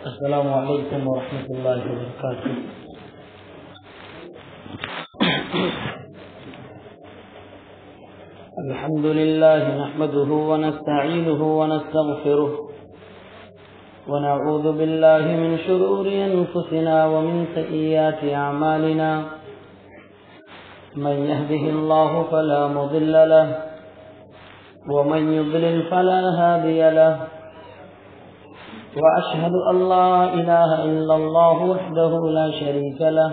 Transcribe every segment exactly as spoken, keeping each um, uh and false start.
السلام علیکم ورحمۃ اللہ وبرکاتہ۔ الحمد للہ نحمده ونستعینه ونستغفره ونعوذ باللہ من شرور انفسنا ومن سیئات اعمالنا، من يهده الله فلا مضل له ومن يضلل فلا هادي له، وأشهد أن لا إله إلا الله وحده لا شريك له،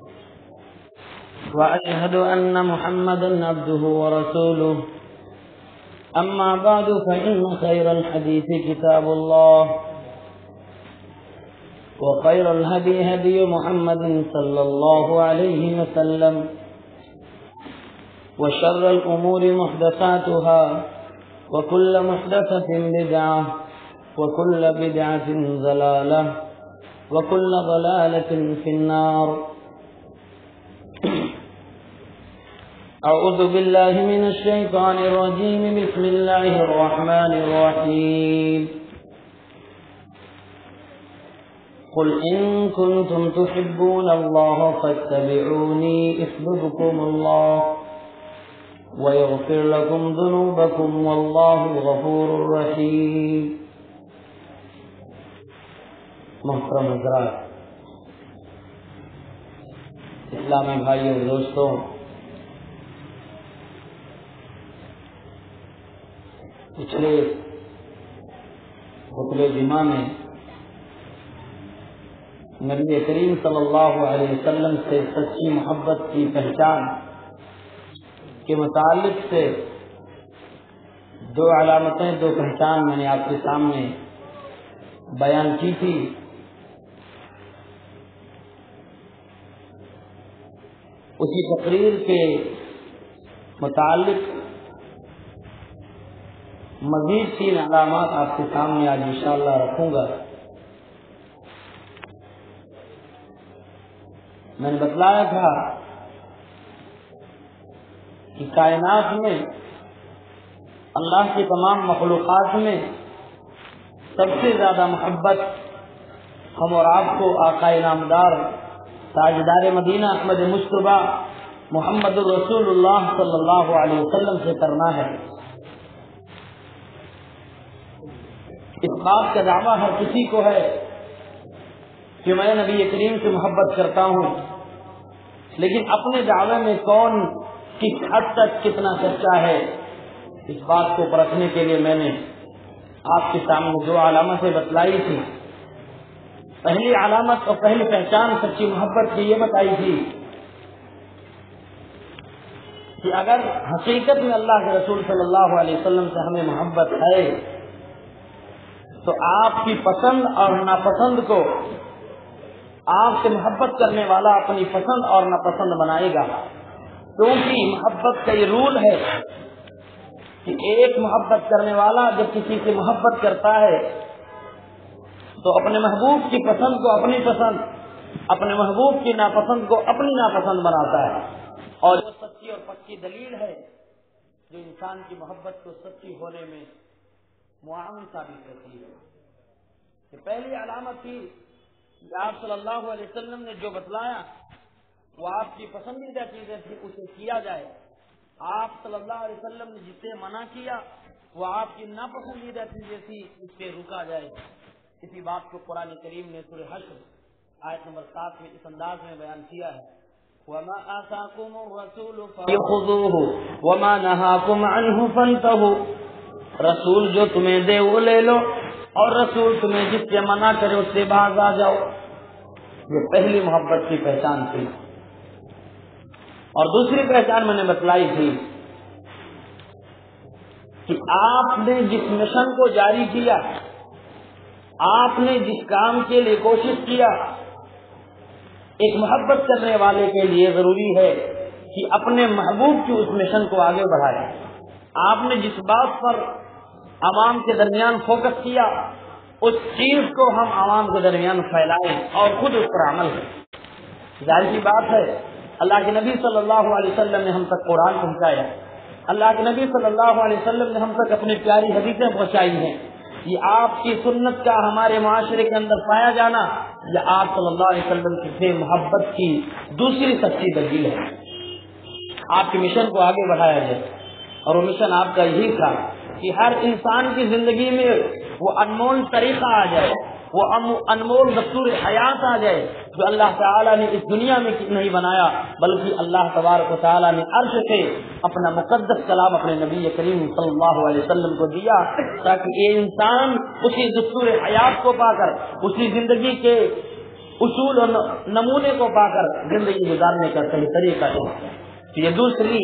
وأشهد أن محمدا عبده ورسوله، أما بعد فإن خير الحديث كتاب الله، وخير الهدي هدي محمد صلى الله عليه وسلم، وشر الأمور محدثاتها، وكل محدثة بدعة، وكل بدعة ضلالة، وكل ضلالة في النار۔ أعوذ بالله من الشيطان الرجيم، بسم الله الرحمن الرحيم۔ قل إن كنتم تحبون الله فاتبعوني يحببكم الله ويغفر لكم ذنوبكم والله غفور رحيم۔ محترم حضرات، اسلامی بھائی اور دوستوں، پچھلے خطبہ جمعہ میں نبی کریم صلی اللہ علیہ وسلم سے سچی محبت کی پہچان کے متعلق سے دو علامتیں دو پہچان میں نے آپ کے سامنے بیان کی تھی۔ اسی تقریر کے متعلق مزید تین علامات آپ کے سامنے آج انشاءاللہ رکھوں گا۔ میں نے بتلایا تھا کہ کائنات میں اللہ کی تمام مخلوقات میں سب سے زیادہ محبت ہم اور آپ کو آقا نامدار تاجدار مدینہ احمد مصطفیٰ محمد رسول اللہ صلی اللہ علیہ وسلم سے کرنا ہے۔ اس بات کا دعویٰ ہر کسی کو ہے کہ میں نبی کریم سے محبت کرتا ہوں، لیکن اپنے دعوے میں کون کس حد تک کتنا سچا ہے، اس بات کو پرکھنے کے لیے میں نے آپ کے سامنے دو علامتیں بتلائی تھی۔ پہلی علامت اور پہلی پہچان سچی محبت کی یہ بتائی تھی کہ اگر حقیقت میں اللہ کے رسول صلی اللہ علیہ وسلم سے ہمیں محبت ہے تو آپ کی پسند اور ناپسند کو آپ سے محبت کرنے والا اپنی پسند اور ناپسند بنائے گا، کیونکہ محبت کا یہ رول ہے کہ ایک محبت کرنے والا جب کسی سے محبت کرتا ہے تو اپنے محبوب کی پسند کو اپنی پسند، اپنے محبوب کی ناپسند کو اپنی ناپسند بناتا ہے، اور وہ سچی اور پکی دلیل ہے جو انسان کی محبت کو سچی ہونے میں معاون ثابت کرتی ہے۔ کہ پہلی علامت تھی کہ آپ صلی اللہ علیہ وسلم نے جو بتلایا وہ آپ کی پسندیدہ چیزیں تھی، اسے کیا جائے۔ آپ صلی اللہ علیہ وسلم نے جسے منع کیا وہ آپ کی ناپسندیدہ چیزیں تھی، اس سے رکا جائے۔ اسی بات کو قرآن کریم نے سورہ حشر آیت نمبر سات میں اس انداز میں بیان کیا ہے، وَمَا آتَاكُمُ الرَّسُولُ فَخُذُوهُ وَمَا نَهَاكُمْ عَنْهُ فَانْتَهُوا۔ رسول جو تمہیں دے وہ لے لو، اور رسول تمہیں جس سے منع کرے اس سے باز آ جاؤ۔ یہ پہلی محبت کی پہچان تھی۔ اور دوسری پہچان میں نے بتلائی تھی کہ آپ نے جس مشن کو جاری کیا، آپ نے جس کام کے لیے کوشش کیا، ایک محبت کرنے والے کے لیے ضروری ہے کہ اپنے محبوب کی اس مشن کو آگے بڑھائے۔ آپ نے جس بات پر عوام کے درمیان فوکس کیا اس چیز کو ہم عوام کے درمیان پھیلائیں اور خود اس پر عمل کریں۔ ظاہر سی بات ہے اللہ کے نبی صلی اللہ علیہ وسلم نے ہم تک قرآن پہنچایا، اللہ کے نبی صلی اللہ علیہ وسلم نے ہم تک اپنی پیاری حدیثیں پہنچائی ہیں، یہ آپ کی سنت کا ہمارے معاشرے کے اندر پایا جانا، یہ آپ صلی اللہ علیہ وسلم سے محبت کی دوسری سچی دلیل ہے۔ آپ کے مشن کو آگے بڑھایا جائے، اور وہ مشن آپ کا یہی تھا کہ ہر انسان کی زندگی میں وہ انمول طریقہ آ جائے، وہ انمول دستور حیات آ جائے جو اللہ تعالیٰ نے اس دنیا میں نہیں بنایا، بلکہ اللہ تبارک و تعالیٰ نے عرش سے اپنا مقدس کلام اپنے نبی کریم صلی اللہ علیہ وسلم کو دیا، تاکہ یہ انسان اسی دستور حیات کو پا کر، اسی زندگی کے اصول اور نمونے کو پا کر زندگی گزارنے کا صحیح طریقہ ہے۔ یہ دوسری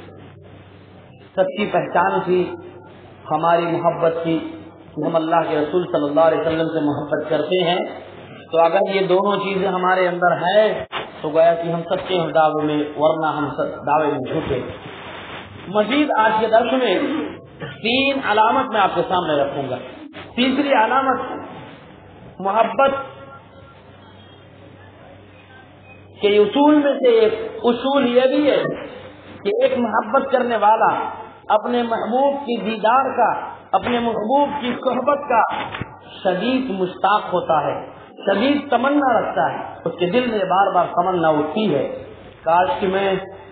سچی پہچان تھی ہماری محبت کی، ہم اللہ کے رسول صلی اللہ علیہ وسلم سے محبت کرتے ہیں۔ تو اگر یہ دونوں چیزیں ہمارے اندر ہے تو گویا کہ ہم سچے ہیں دعوے میں، ورنہ ہم دعوے میں جھوٹے۔ مزید آج کے درس میں تین علامت میں آپ کے سامنے رکھوں گا۔ تیسری علامت محبت کے اصول میں سے ایک اصول یہ بھی ہے کہ ایک محبت کرنے والا اپنے محبوب کی دیدار کا، اپنے محبوب کی صحبت کا شدید مشتاق ہوتا ہے، شدید تمنا رکھتا ہے، اس کے دل میں بار بار تمنا اٹھتی ہے کاش کہ میں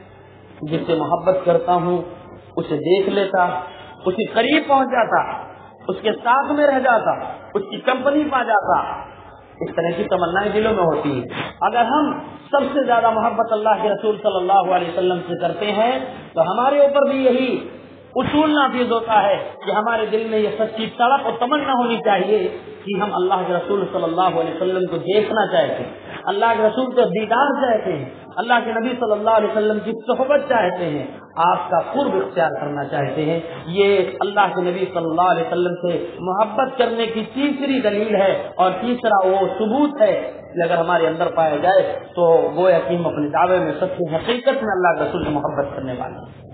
جس سے محبت کرتا ہوں اسے دیکھ لیتا، اس کے قریب پہنچ جاتا، اس کے ساتھ میں رہ جاتا، اس کی کمپنی پا جاتا۔ اس طرح کی تمنائیں دلوں میں ہوتی ہے۔ اگر ہم سب سے زیادہ محبت اللہ کے رسول صلی اللہ علیہ وسلم سے کرتے ہیں تو ہمارے اوپر بھی یہی اصول نافذ ہوتا ہے کہ ہمارے دل میں یہ سچی تڑپ اور تمنا ہونی چاہیے کہ ہم اللہ کے رسول صلی اللہ علیہ وسلم کو دیکھنا چاہتے ہیں، اللہ کے رسول کو دیدار چاہتے ہیں، اللہ کے نبی صلی اللہ علیہ وسلم کی صحبت چاہتے ہیں، آپ کا قرب اختیار کرنا چاہتے ہیں۔ یہ اللہ کے نبی صلی اللہ علیہ وسلم سے محبت کرنے کی تیسری دلیل ہے، اور تیسرا وہ ثبوت ہے کہ اگر ہمارے اندر پایا جائے تو گویا کہ ہم اپنے دعوے میں سچی حقیقت میں اللہ کے رسول سے محبت کرنے والے ہیں۔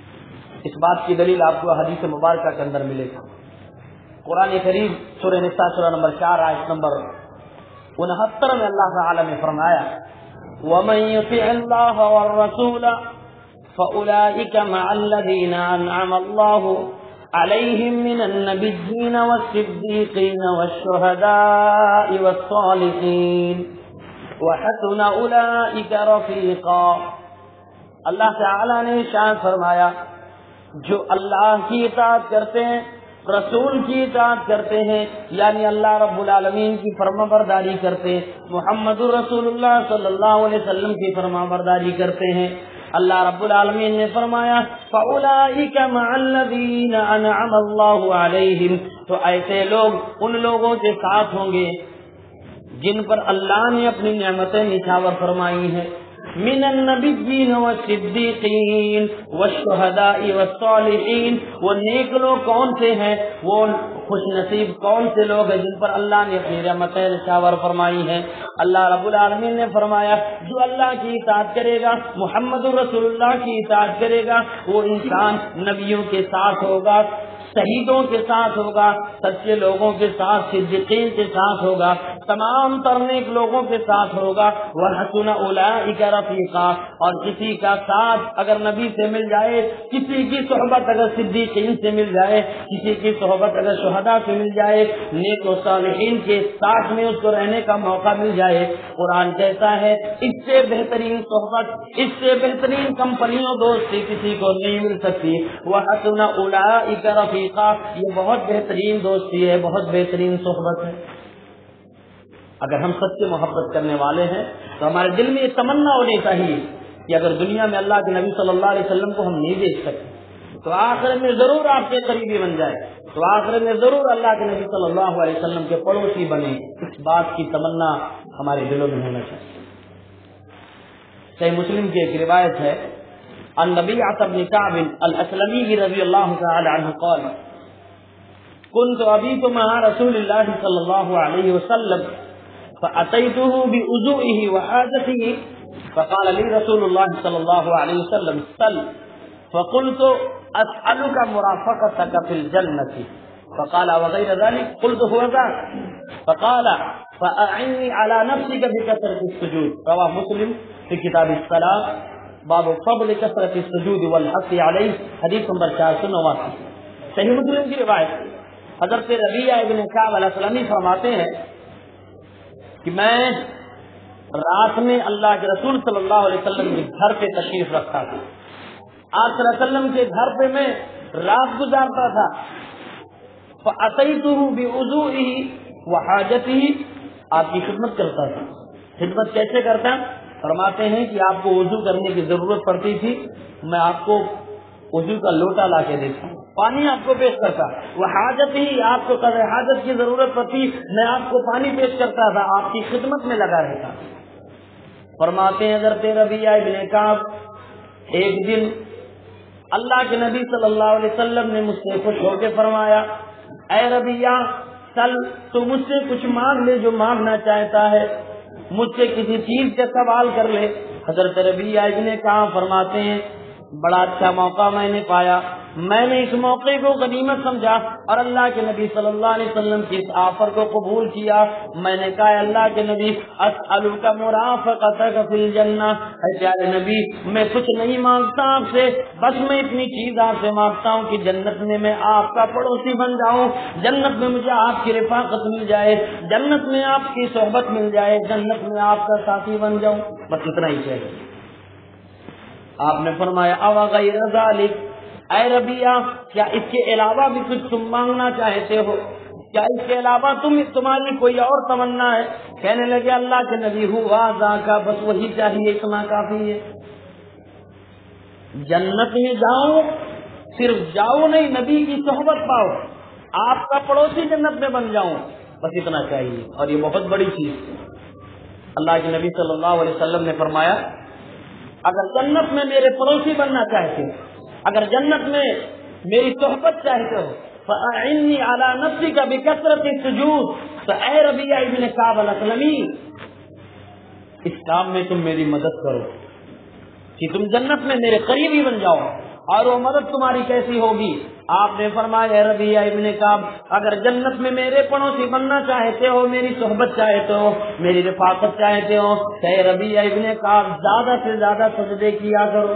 اس بات کی دلیل آپ کو حدیث مبارکہ کے اندر ملے گا۔ قرآن کریم سورہ نساء سورہ نمبر چار آیت نمبر انہتر میں اللہ تعالی نے فرمایا وَمَن يُطِعِ اللَّهَ وَالرَّسُولَ فَأُولَئِكَ مَعَ الَّذِينَ أَنْعَمَ اللَّهُ عَلَيْهِم مِّنَ النَّبِيِّينَ وَالصِّدِّيقِينَ وَالشُّهَدَاءِ وَالصَّالِحِينَ وَحَسُنَ أُولَئِكَ رَفِيقًا۔ اللہ تعالی نے ارشاد فرمایا جو اللہ کی اطاعت کرتے ہیں، رسول کی اطاعت کرتے ہیں، یعنی اللہ رب العالمین کی فرما برداری کرتے ہیں، محمد رسول اللہ صلی اللہ علیہ وسلم کی فرما برداری کرتے ہیں، اللہ رب العالمین نے فرمایا فَأُولَئِكَ مَعَ الَّذِينَ أَنْعَمَ اللَّهُ عَلَيْهِمْ، تو ایسے لوگ ان لوگوں کے ساتھ ہوں گے جن پر اللہ نے اپنی نعمتیں نچھاور فرمائی ہیں، من النبیین والصدیقین والشہداء والصالحین۔ وہ نیک لوگ کون سے ہیں، وہ خوش نصیب کون سے لوگ ہیں جن پر اللہ نے اپنی رحمتیں نچھاور فرمائی ہیں۔ اللہ رب العالمین نے فرمایا جو اللہ کی اطاعت کرے گا، محمد رسول اللہ کی اطاعت کرے گا، وہ انسان نبیوں کے ساتھ ہوگا، شہیدوں کے ساتھ ہوگا، سچے لوگوں کے ساتھ، صدیقین کے ساتھ ہوگا، تمام تر نیک لوگوں کے ساتھ ہوگا۔ وَحَسُنَ أُولَئِكَ رَفِيقًا، اور کسی کا ساتھ اگر نبی سے مل جائے، کسی کی صحبت اگر صدیقین سے مل جائے، کسی کی صحبت اگر شہداء سے مل جائے، نیک و صالحین کے ساتھ میں اس کو رہنے کا موقع مل جائے، قرآن کہتا ہے اس سے بہترین صحبت، اس سے بہترین کمپنیوں دوستی کسی کو نہیں مل سکتی۔ وَحَسُنَ أُولَئِكَ رَفِيقًا، یہ بہت بہترین دوستی ہے، بہت بہترین صحبت ہے۔ اگر ہم سچے محبت کرنے والے ہیں تو ہمارے دل میں یہ تمنا ہونی چاہیے کہ اگر دنیا میں اللہ کے نبی صلی اللہ علیہ وسلم کو ہم نہیں دیکھ سکتے تو آخر میں ضرور آپ کے قریبی بن جائے، تو آخر میں ضرور اللہ کے نبی صلی اللہ علیہ وسلم کے پڑوسی بنے۔ اس بات کی تمنا ہمارے دلوں میں ہونا چاہیے۔ صحیح مسلم کی ایک روایت ہے عن ربيعة بن كعب الأسلمي رضي الله تعالى عنه قال كنت أبيت مع رسول الله صلى الله عليه وسلم فأتيته بأذوئه وحاجته فقال لي رسول الله صلى الله عليه وسلم سل، فقلت أسألك مرافقتك في الجنة، فقال وغير ذلك، قلت هو ذاك، فقال فأعني على نفسك بكثرة السجود، رواه مسلم في كتاب الصلاة باب فضل کثرت السجود والحث علیہ، حدیث نمبر چار سو نواسی۔ صحیح مسلم کی روایت حضرت ربیعہ ابن کعب الاسلمی فرماتے ہیں کہ میں رات میں اللہ کے رسول صلی اللہ علیہ وسلم کے گھر پہ تشریف رکھتا تھا. آپ صلی اللہ علیہ وسلم کے گھر پہ میں رات گزارتا تھا. فأتيته بوضوئه وحاجته، آپ کی خدمت کرتا تھا. خدمت کیسے کرتا؟ فرماتے ہیں کہ آپ کو وضو کرنے کی ضرورت پڑتی تھی، میں آپ کو وضو کا لوٹا لا کے دیتا ہوں، پانی آپ کو پیش کرتا. وہ حاجت ہی آپ کو قضاء حاجت کی ضرورت پڑتی، میں آپ کو پانی پیش کرتا تھا، آپ کی خدمت میں لگا رہتا. فرماتے ہیں حضرت ربیعہ ابن کعب ایک دن اللہ کے نبی صلی اللہ علیہ وسلم نے مجھ سے خوش ہو کے فرمایا، اے ربیعہ چل تو مجھ سے کچھ مانگ لے جو مانگنا چاہتا ہے، مجھ سے کسی چیز کا سوال کر لے. حضرت ربیعہ ابن کعب فرماتے ہیں بڑا اچھا موقع میں نے پایا، میں نے اس موقع کو غنیمت سمجھا اور اللہ کے نبی صلی اللہ علیہ وسلم کی اس آفر کو قبول کیا. میں نے کہا اللہ کے نبی اسألک مرافقتک فی الجنہ، اے پیارے نبی میں کچھ نہیں مانگتا آپ سے، بس میں اتنی چیز آپ سے مانگتا ہوں کہ جنت میں میں آپ کا پڑوسی بن جاؤں، جنت میں مجھے آپ کی رفاقت مل جائے، جنت میں آپ کی صحبت مل جائے، جنت میں آپ کا ساتھی بن جاؤں، بس اتنا ہی چاہیے. آپ نے فرمایا اوا غیر ذالک، اے ربیعہ کیا اس کے علاوہ بھی کچھ تم مانگنا چاہتے ہو؟ کیا اس کے علاوہ تم تمہاری کوئی اور تمنا ہے؟ کہنے لگے اللہ کے نبی ہوا ذاکا، بس وہی چاہیے، اتنا کافی ہے. جنت میں جاؤ، صرف جاؤ نہیں، نبی کی صحبت پاؤ، آپ کا پڑوسی جنت میں بن جاؤں، بس اتنا چاہیے. اور یہ بہت بڑی چیز. اللہ کے نبی صلی اللہ علیہ وسلم نے فرمایا اگر جنت میں میرے پڑوسی بننا چاہتے ہو، اگر جنت میں میری صحبت چاہتے ہو، فَأَعِنِّي عَلَى نَفْسِكَ بِكَثْرَةِ السُّجُودِ، تو اے ربیعہ ابن کعب الاسلمی اس کام میں تم میری مدد کرو کہ تم جنت میں میرے قریبی بن جاؤ. اور وہ مدد تمہاری کیسی ہوگی؟ آپ نے فرمایا اے ربیعہ ابن کعب اگر جنت میں میرے پڑوسی بننا چاہتے ہو، میری صحبت چاہتے ہو، میری رفاقت چاہتے ہو، تو اے ربیعہ ابن کعب زیادہ سے زیادہ سجدے کیا کرو،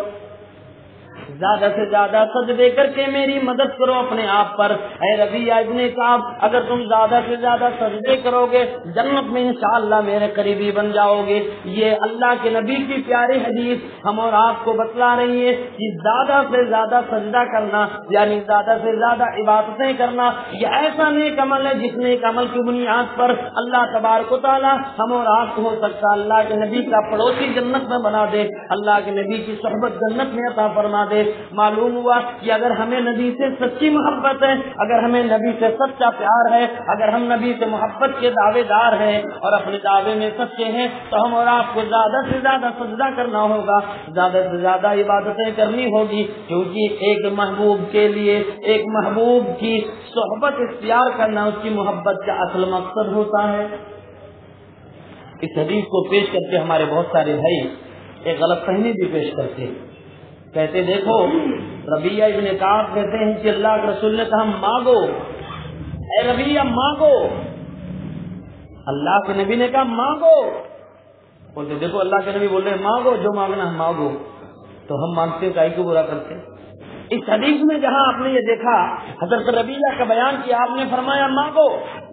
زیادہ سے زیادہ سجدے کر کے میری مدد کرو اپنے آپ پر. اے ربیعہ ابن کعب اگر تم زیادہ سے زیادہ سجدے کرو گے جنت میں انشاءاللہ میرے قریبی بن جاؤ گے. یہ اللہ کے نبی کی پیاری حدیث ہم اور آپ کو بتلا رہی ہے کہ زیادہ سے زیادہ سجدہ کرنا یعنی زیادہ سے زیادہ عبادتیں کرنا یہ ایسا نیک عمل ہے جس نیک عمل کی بنیاد پر اللہ تبارک و تعالی ہم اور آپ کو ہو سکتا اللہ کے نبی کا پڑوسی جنت میں بنا دے، اللہ کے نبی کی صحبت جنت میں عطا فرما دے. معلوم ہوا کہ اگر ہمیں نبی سے سچی محبت ہے، اگر ہمیں نبی سے سچا پیار ہے، اگر ہم نبی سے محبت کے دعوے دار ہیں اور اپنے دعوے میں سچے ہیں تو ہم اور آپ کو زیادہ سے زیادہ سجدہ کرنا ہوگا، زیادہ سے زیادہ عبادتیں کرنی ہوگی، کیونکہ ایک محبوب کے لیے ایک محبوب کی صحبت اختیار کرنا اس کی محبت کا اصل مقصد ہوتا ہے. اس حدیث کو پیش کر کے ہمارے بہت سارے بھائی ایک غلط فہمی بھی پیش کرتے ہیں، کہتے دیکھو ربیعہ ابن کعب کہتے ہیں کہ اللہ کے رسول نے کہا مانگو، اے ربیعہ مانگو، اللہ کے نبی نے کہا مانگو. بولتے دیکھو اللہ کے نبی بول رہے ہیں مانگو، جو مانگنا ہے مانگو، تو ہم مانگتے ہیں کائی کو برا کرتے. اس حدیث میں جہاں آپ نے یہ دیکھا حضرت ربیعہ کا بیان کیا، آپ نے فرمایا مانگو،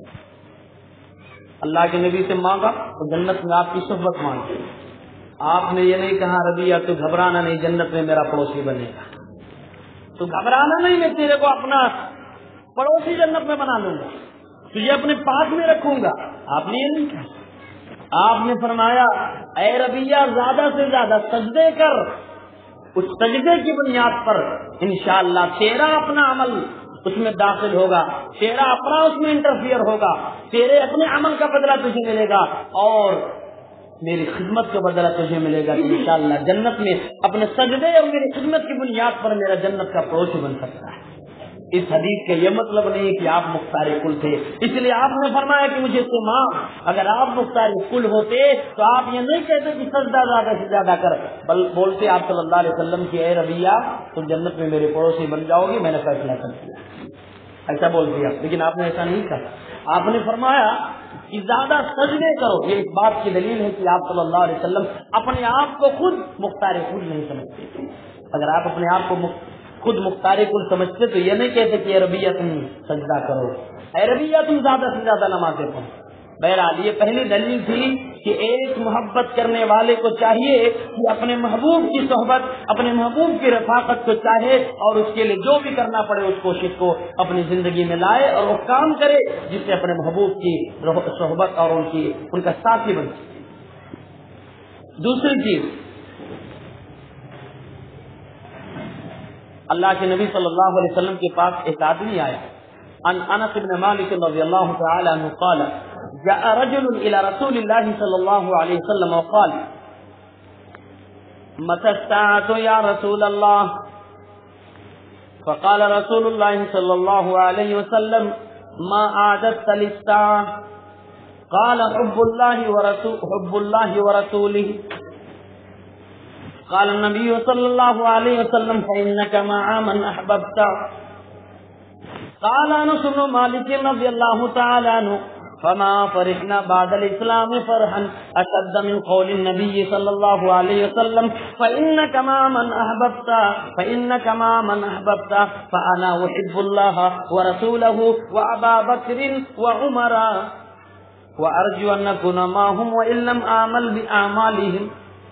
اللہ کے نبی سے مانگا تو جنت میں آپ کی صحبت مانگی. آپ نے یہ نہیں کہا ربیعہ تو گھبرانا نہیں، جنت میں میرا پڑوسی بنے گا، تو گھبرانا نہیں، میں تیرے کو اپنا پڑوسی جنت میں بنا لوں گا، تجھے اپنے پاس میں رکھوں گا. آپ نے یہ نہیں کہا، آپ نے فرمایا اے ربیعہ زیادہ سے زیادہ سجدے کر، اس سجدے کی بنیاد پر انشاءاللہ تیرا اپنا عمل اس میں داخل ہوگا، تیرا اپنا اس میں انٹرفیئر ہوگا، تیرے اپنے عمل کا بدلہ تجھے ملے گا اور میری خدمت کا بدلہ تجھے ملے گا. انشاءاللہ جنت میں اپنے سجدے اور میری خدمت کی بنیاد پر میرا جنت کا پڑوسی بن سکتا ہے. اس حدیث کا یہ مطلب نہیں کہ آپ مختار کل تھے، اس لیے آپ نے فرمایا کہ مجھے تو ماں، اگر آپ مختار کل ہوتے تو آپ یہ نہیں کہتے کہ سجدہ زیادہ سے زیادہ کر، بل بولتے آپ صلی اللہ علیہ وسلم کی اے ربیعہ تم جنت میں میرے پڑوسی بن جاؤ گی، میں نے فیصلہ کر دیا، ایسا بول دیا. لیکن آپ نے ایسا نہیں کہا، آپ نے فرمایا کہ زیادہ سجدے کرو. یہ اس بات کی دلیل ہے کہ آپ صلی اللہ علیہ وسلم اپنے آپ کو خود مختار خود نہیں سمجھتے. اگر آپ اپنے آپ کو خود مختار کل سمجھتے تو یہ نہیں کہتے کہ اے ربیہ تم سجدہ کرو، اے ربیہ تم زیادہ سے زیادہ نمازیں پڑھو۔ بہرحال یہ پہلی دلیل تھی کہ ایک محبت کرنے والے کو چاہیے کہ اپنے محبوب کی صحبت، اپنے محبوب کی رفاقت کو چاہے اور اس کے لیے جو بھی کرنا پڑے اس کوشش کو اپنی زندگی میں لائے اور وہ کام کرے جس سے اپنے محبوب کی صحبت اور ان کی ان کا ساتھی بن سکے۔ دوسری چیز، اللہ کے نبی صلی اللہ علیہ وسلم کے پاس ایک آدمی آیا، ان انس بن مالک رضی اللہ تعالی عنہ قال جاء رجل الى رسول الله صلى الله عليه وسلم وقال متى الساعة يا رسول الله؟ فقال رسول الله صلى الله عليه وسلم ما أعددت للساعة؟ قال حب الله ورسول حب الله ورسوله. قال النبي صلى الله عليه وسلم فإنك مع من أحببت. قال أنس بن مالك رضي الله تعالى عنه فما فرحنا بعد الإسلام فرحا أشد من قول النبي صلى الله عليه وسلم فإنك مع من أحببت فإنك مع من أحببت فأنا أحب الله ورسوله وأبا بكر وعمر وأرجو أن أكون معهم وإن لم أعمل بأعمالهم.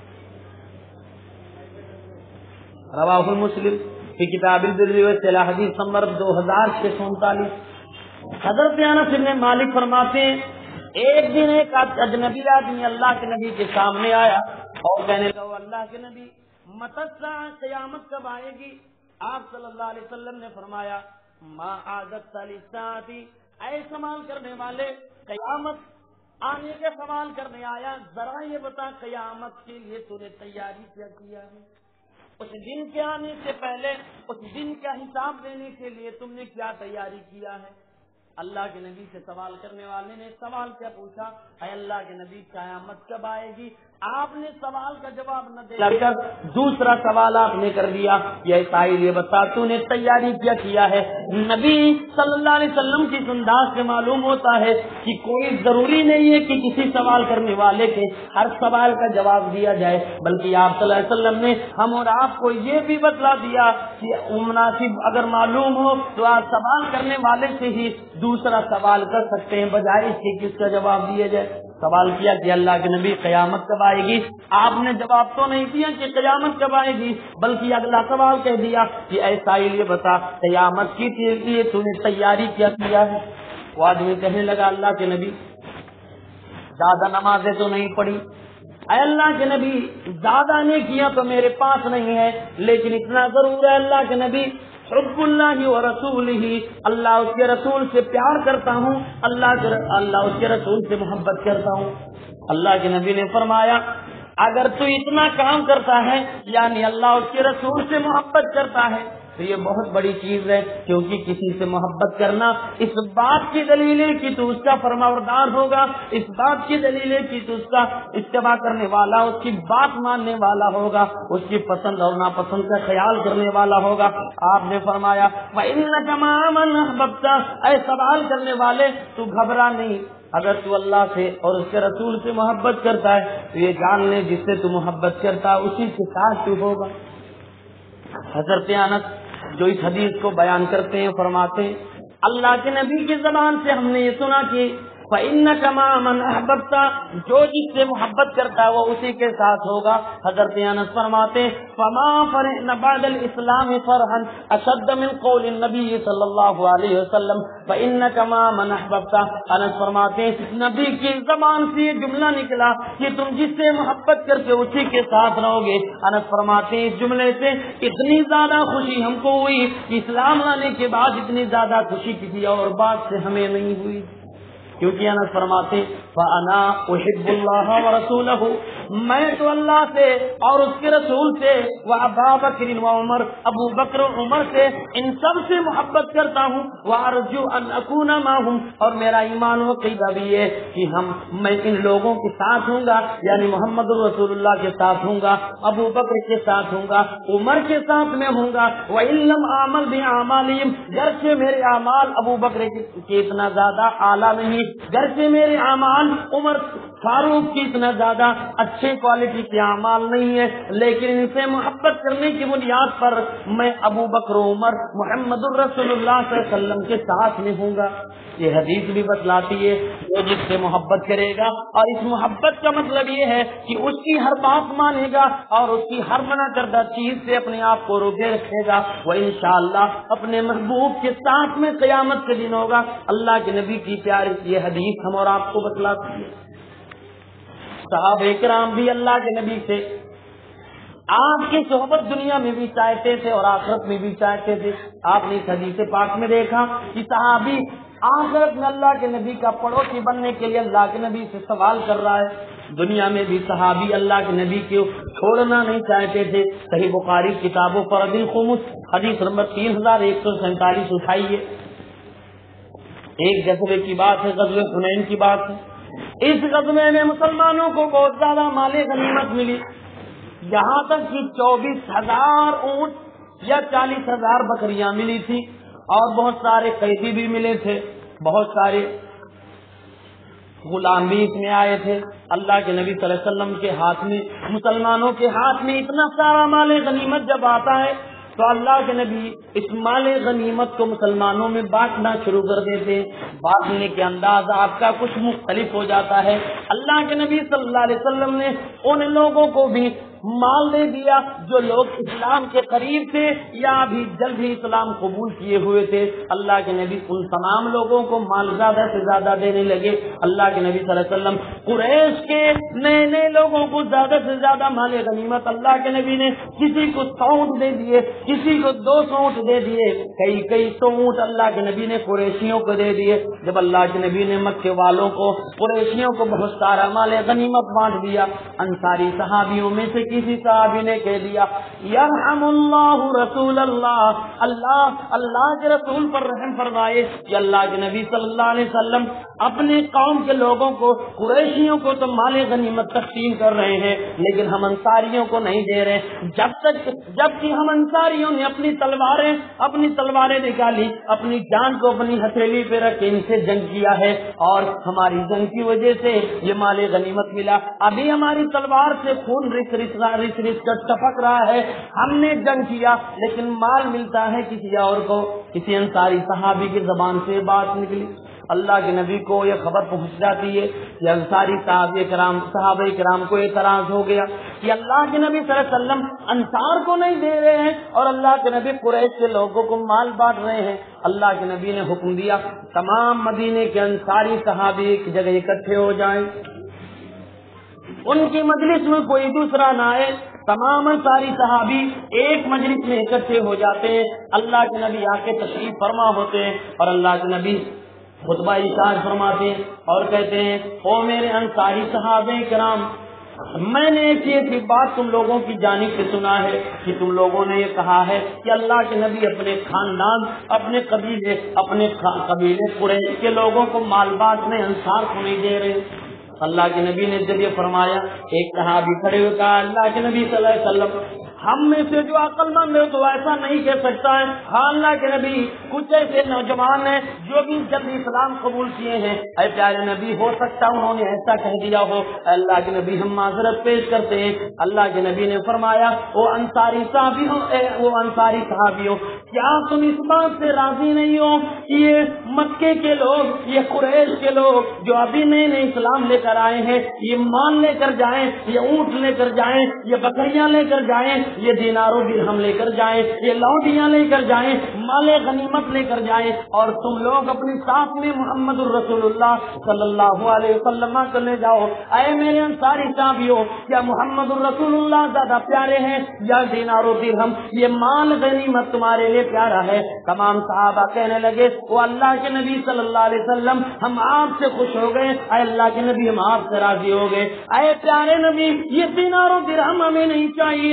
رواه مسلم في كتاب البر والصلة حدیث نمبر دو ہزار چھ سو انتالیس. حضرت انس بن مالک فرماتے ہیں ایک دن ایک اجنبی آدمی اللہ کے نبی کے سامنے آیا اور کہنے لگا اللہ کے نبی متى قیامت کب آئے گی؟ آپ صلی اللہ علیہ وسلم نے فرمایا ما عادت للساعۃ، اے سوال کرنے والے قیامت آنے کے سوال کرنے آیا، ذرا یہ بتا قیامت کے لیے تو نے تیاری کیا کیا ہے؟ اس دن کے آنے سے پہلے اس دن کا حساب دینے کے لیے تم نے کیا تیاری کیا ہے؟ اللہ کے نبی سے سوال کرنے والے نے سوال کیا پوچھا؟ اے اللہ کے نبی قیامت کب آئے گی؟ آپ نے سوال کا جواب نہ دے کر دوسرا سوال آپ نے کر دیا، یہ سائل یہ بتا تو نے تیاری کیا کیا ہے؟ نبی صلی اللہ علیہ وسلم کی انداز سے معلوم ہوتا ہے کہ کوئی ضروری نہیں ہے کہ کسی سوال کرنے والے کے ہر سوال کا جواب دیا جائے، بلکہ آپ صلی اللہ علیہ وسلم نے ہم اور آپ کو یہ بھی بتلا دیا کہ مناسب اگر معلوم ہو تو آپ سوال کرنے والے سے ہی دوسرا سوال کر سکتے ہیں بجائے اس کے کس کا جواب دیا جائے۔ سوال کیا کہ اللہ کے نبی قیامت کب آئے گی؟ آپ نے جواب تو نہیں دیا کہ قیامت کب آئے گی، بلکہ اگلا سوال کہہ دیا کہ ایسا ہی یہ بتا قیامت کی لیے تو نے تیاری کیا کیا ہے؟ وہ آدمی کہنے لگا اللہ کے نبی زیادہ نمازیں تو نہیں پڑھی، اے اللہ کے نبی زیادہ نے کیا تو میرے پاس نہیں ہے، لیکن اتنا ضرور ہے اللہ کے نبی حب اللہ و رسولہ، اللہ اس کے رسول سے پیار کرتا ہوں، اللہ کے اللہ اس کے رسول سے محبت کرتا ہوں۔ اللہ کے نبی نے فرمایا اگر تو اتنا کام کرتا ہے یعنی اللہ اس کے رسول سے محبت کرتا ہے تو یہ بہت بڑی چیز ہے، کیونکہ کسی سے محبت کرنا اس بات کی دلیل ہے کہ تو اس کا فرمانبردار ہوگا، اس بات کی دلیل ہے کہ تو اس کا اتباع کرنے والا، اس کی بات ماننے والا ہوگا، اس کی پسند اور ناپسند کا خیال کرنے والا ہوگا۔ آپ نے فرمایا وَإِنَّكَ مَعَ مَنْ أَحْبَبْتَ، اے سوال کرنے والے تو گھبرا نہیں، اگر تو اللہ سے اور اس کے رسول سے محبت کرتا ہے تو یہ جان لے جس سے تو محبت کرتا ہے اسی کے ساتھ تو ہوگا۔ حضرت انس جو اس حدیث کو بیان کرتے ہیں فرماتے ہیں اللہ کے نبی کی زبان سے ہم نے یہ سنا کہ فَإِنَّكَ مَعَ مَنْ أَحْبَبْتَ، جو جس سے محبت کرتا ہے وہ اسی کے ساتھ ہوگا۔ حضرت انس فرماتے ہیں فَمَا فَرِحْنَا بَعْدَ الْإِسْلَامِ فَرْحًا أَشَدَّ مِنْ قَوْلِ النَّبِيِّ صلی اللہ علیہ وسلم فَإِنَّكَ مَعَ مَنْ أَحْبَبْتَ۔ انس فرماتے ہیں نبی کی زبان سے یہ جملہ نکلا کہ تم جس سے محبت کر کے اسی کے ساتھ رہو گے۔ انس فرماتے ہیں اس جملے سے اتنی زیادہ خوشی ہم کو ہوئی کہ اسلام لانے کے بعد اتنی زیادہ خوشی کسی اور بات سے ہمیں نہیں ہوئی، کیونکہ انس فرماتے فانا احب اللہ ورسولہ، میں تو اللہ سے اور اس کے رسول سے وابا بکر و عمر، ابو بکر و عمر سے، ان سب سے محبت کرتا ہوں، وارجو ان اکون معهم، اور میرا ایمان و عقیدہ بھی ہے کہ ہم میں ان لوگوں کے ساتھ ہوں گا، یعنی محمد رسول اللہ کے ساتھ ہوں گا، ابو بکر کے ساتھ ہوں گا، عمر کے ساتھ میں ہوں گا، وان لم اعمل باعمالهم، گرچہ میرے اعمال ابو بکر کے اتنا زیادہ اعلیٰ نہیں، گرچہ میرے اعمال عمر فاروق کی اتنا زیادہ اچھے اچھے کوالٹی کے اعمال نہیں ہے، لیکن ان سے محبت کرنے کی بنیاد پر میں ابو بکر عمر محمد الرسول اللہ صلی اللہ علیہ وسلم کے ساتھ میں ہوں گا۔ یہ حدیث بھی بتلاتی ہے وہ جس سے محبت کرے گا، اور اس محبت کا مطلب یہ ہے کہ اس کی ہر بات مانے گا اور اس کی ہر منع کردہ چیز سے اپنے آپ کو روکے رکھے گا، وہ انشاءاللہ اپنے محبوب کے ساتھ میں قیامت کے دن ہوگا۔ اللہ کے نبی کی پیاری یہ حدیث ہم اور آپ کو بتلاتی ہے۔ صحابہ کرام بھی اللہ کے نبی سے آپ کی صحبت دنیا میں بھی چاہتے تھے اور آخرت میں بھی چاہتے تھے۔ آپ نے اس حدیث پاک میں دیکھا کہ صحابی آخرت میں اللہ کے نبی کا پڑوسی بننے کے لیے اللہ کے نبی سے سوال کر رہا ہے، دنیا میں بھی صحابی اللہ کے نبی کو چھوڑنا نہیں چاہتے تھے۔ صحیح بخاری کتاب و فرض الخمس حدیث نمبر تین ہزار ایک سو سینتالیس اٹھائیے۔ ایک غزوے کی بات ہے، غزوہ حنین کی بات ہے۔ اس غزوے میں مسلمانوں کو بہت زیادہ مال غنیمت ملی، یہاں تک کہ چوبیس ہزار اونٹ یا چالیس ہزار بکریاں ملی تھی، اور بہت سارے قیدی بھی ملے تھے، بہت سارے غلام بھی اس میں آئے تھے۔ اللہ کے نبی صلی اللہ علیہ وسلم کے ہاتھ میں، مسلمانوں کے ہاتھ میں اتنا سارا مال غنیمت جب آتا ہے تو اللہ کے نبی اس مال غنیمت کو مسلمانوں میں بانٹنا شروع کر دیتے ہیں۔ بانٹنے کے انداز آپ کا کچھ مختلف ہو جاتا ہے۔ اللہ کے نبی صلی اللہ علیہ وسلم نے ان لوگوں کو بھی مال دے دیا جو لوگ اسلام کے قریب تھے یا ابھی جلد ہی اسلام قبول کیے ہوئے تھے۔ اللہ کے نبی ان تمام لوگوں کو مال زیادہ سے زیادہ دینے لگے۔ اللہ کے نبی صلی اللہ علیہ وسلم قریش کے نئے نئے لوگوں کو زیادہ سے زیادہ مال غنیمت اللہ کے نبی نے کسی کو سو اونٹ دے دیے، کسی کو دو سو اونٹ دے دیے، کئی کئی سو اونٹ اللہ کے نبی نے قریشیوں کو دے دیے۔ جب اللہ کے نبی نے مکے والوں کو، قریشیوں کو بہت سارا مال غنیمت بانٹ دیا، انصاری صحابیوں میں سے کسی صحابی نے کہہ دیا یرحم اللہ رسول اللہ، اللہ اللہ کے رسول پر رحم فرمائے کہ اللہ کے نبی صلی اللہ علیہ وسلم اپنے قوم کے لوگوں کو، قریشیوں کو تو مال غنیمت تقسیم کر رہے ہیں لیکن ہم انصاریوں کو نہیں دے رہے۔ جب تک جب کہ ہم انصاریوں نے اپنی تلواریں اپنی تلواریں نکالی، اپنی جان کو اپنی ہتھیلی پہ رکھ کے ان سے جنگ کیا ہے اور ہماری جنگ کی وجہ سے یہ مال غنیمت ملا، ابھی ہماری تلوار سے خون رس رس رس رس کر ٹپک رہا ہے، ہم نے جنگ کیا لیکن مال ملتا ہے کسی اور کو۔ کسی انصاری صحابی کی زبان سے بات نکلی، اللہ کے نبی کو یہ خبر پہنچ جاتی ہے کہ انصاری صحابہ کرام صحابہ کرام کو اعتراض ہو گیا کہ اللہ کے نبی صلی اللہ علیہ وسلم انصار کو نہیں دے رہے ہیں اور اللہ کے نبی قریش کے لوگوں کو مال بانٹ رہے ہیں۔ اللہ کے نبی نے حکم دیا تمام مدینے کے انصاری صحابی ایک جگہ اکٹھے ہو جائیں، ان کی مجلس میں کوئی دوسرا نہ آئے۔ تمام انصاری صحابی ایک مجلس میں اکٹھے ہو جاتے ہیں، اللہ کے نبی آ کے تشریف فرما ہوتے ہیں اور اللہ کے نبی خطبہ ارشاد فرماتے ہیں اور کہتے ہیں او میرے انصاری صحابہ کرام، میں نے ایک ایسی بات تم لوگوں کی جانب سے سنا ہے کہ تم لوگوں نے یہ کہا ہے کہ اللہ کے نبی اپنے خاندان، اپنے قبیلے اپنے قبیلے قریش کے لوگوں کو مال بانٹنے انصار کو نہیں دے رہے۔ اللہ کے نبی نے جب یہ فرمایا، ایک صحابی کھڑے ہوئے کہا اللہ کے نبی صلی اللہ علیہ وسلم ہم میں سے جو عقل مند ہے تو ایسا نہیں کہہ سکتا ہے۔ ہاں اللہ کے نبی کچھ ایسے نوجوان ہیں جو بھی جب اسلام قبول کیے ہیں، اے پیارے نبی ہو سکتا انہوں نے ایسا کہہ دیا ہو۔ اللہ کے نبی ہم معذرت پیش کرتے ہیں۔ اللہ کے نبی نے فرمایا وہ انصاری صحابی ہو اے وہ انصاری صحابی ہو، کیا تم اس بات سے راضی نہیں ہو کہ یہ مکے کے لوگ، یہ قریش کے لوگ جو ابھی نئے نئے اسلام لے کر آئے ہیں، یہ مال لے کر جائیں، یہ اونٹ لے کر جائیں، یہ بکریاں لے کر جائیں، یہ دیناروں درہم لے کر جائیں، یہ لوٹیاں لے کر جائیں، مال غنیمت لے کر جائیں، اور تم لوگ اپنے ساتھ میں محمد الرسول اللہ صلی اللہ علیہ وسلم کو لے جاؤ۔ اے میرے انصاری صحابیوں، کیا محمد الرسول اللہ زیادہ پیارے ہیں یا دیناروں درہم؟ یہ مال غنیمت تمہارے لیے پیارا ہے۔ تمام صحابہ کہنے لگے وہ اللہ کے نبی صلی اللہ علیہ وسلم ہم آپ سے خوش ہو گئے، اے اللہ کے نبی ہم آپ سے راضی ہو گئے۔ اے پیارے نبی یہ دیناروں درہم ہمیں نہیں چاہیے،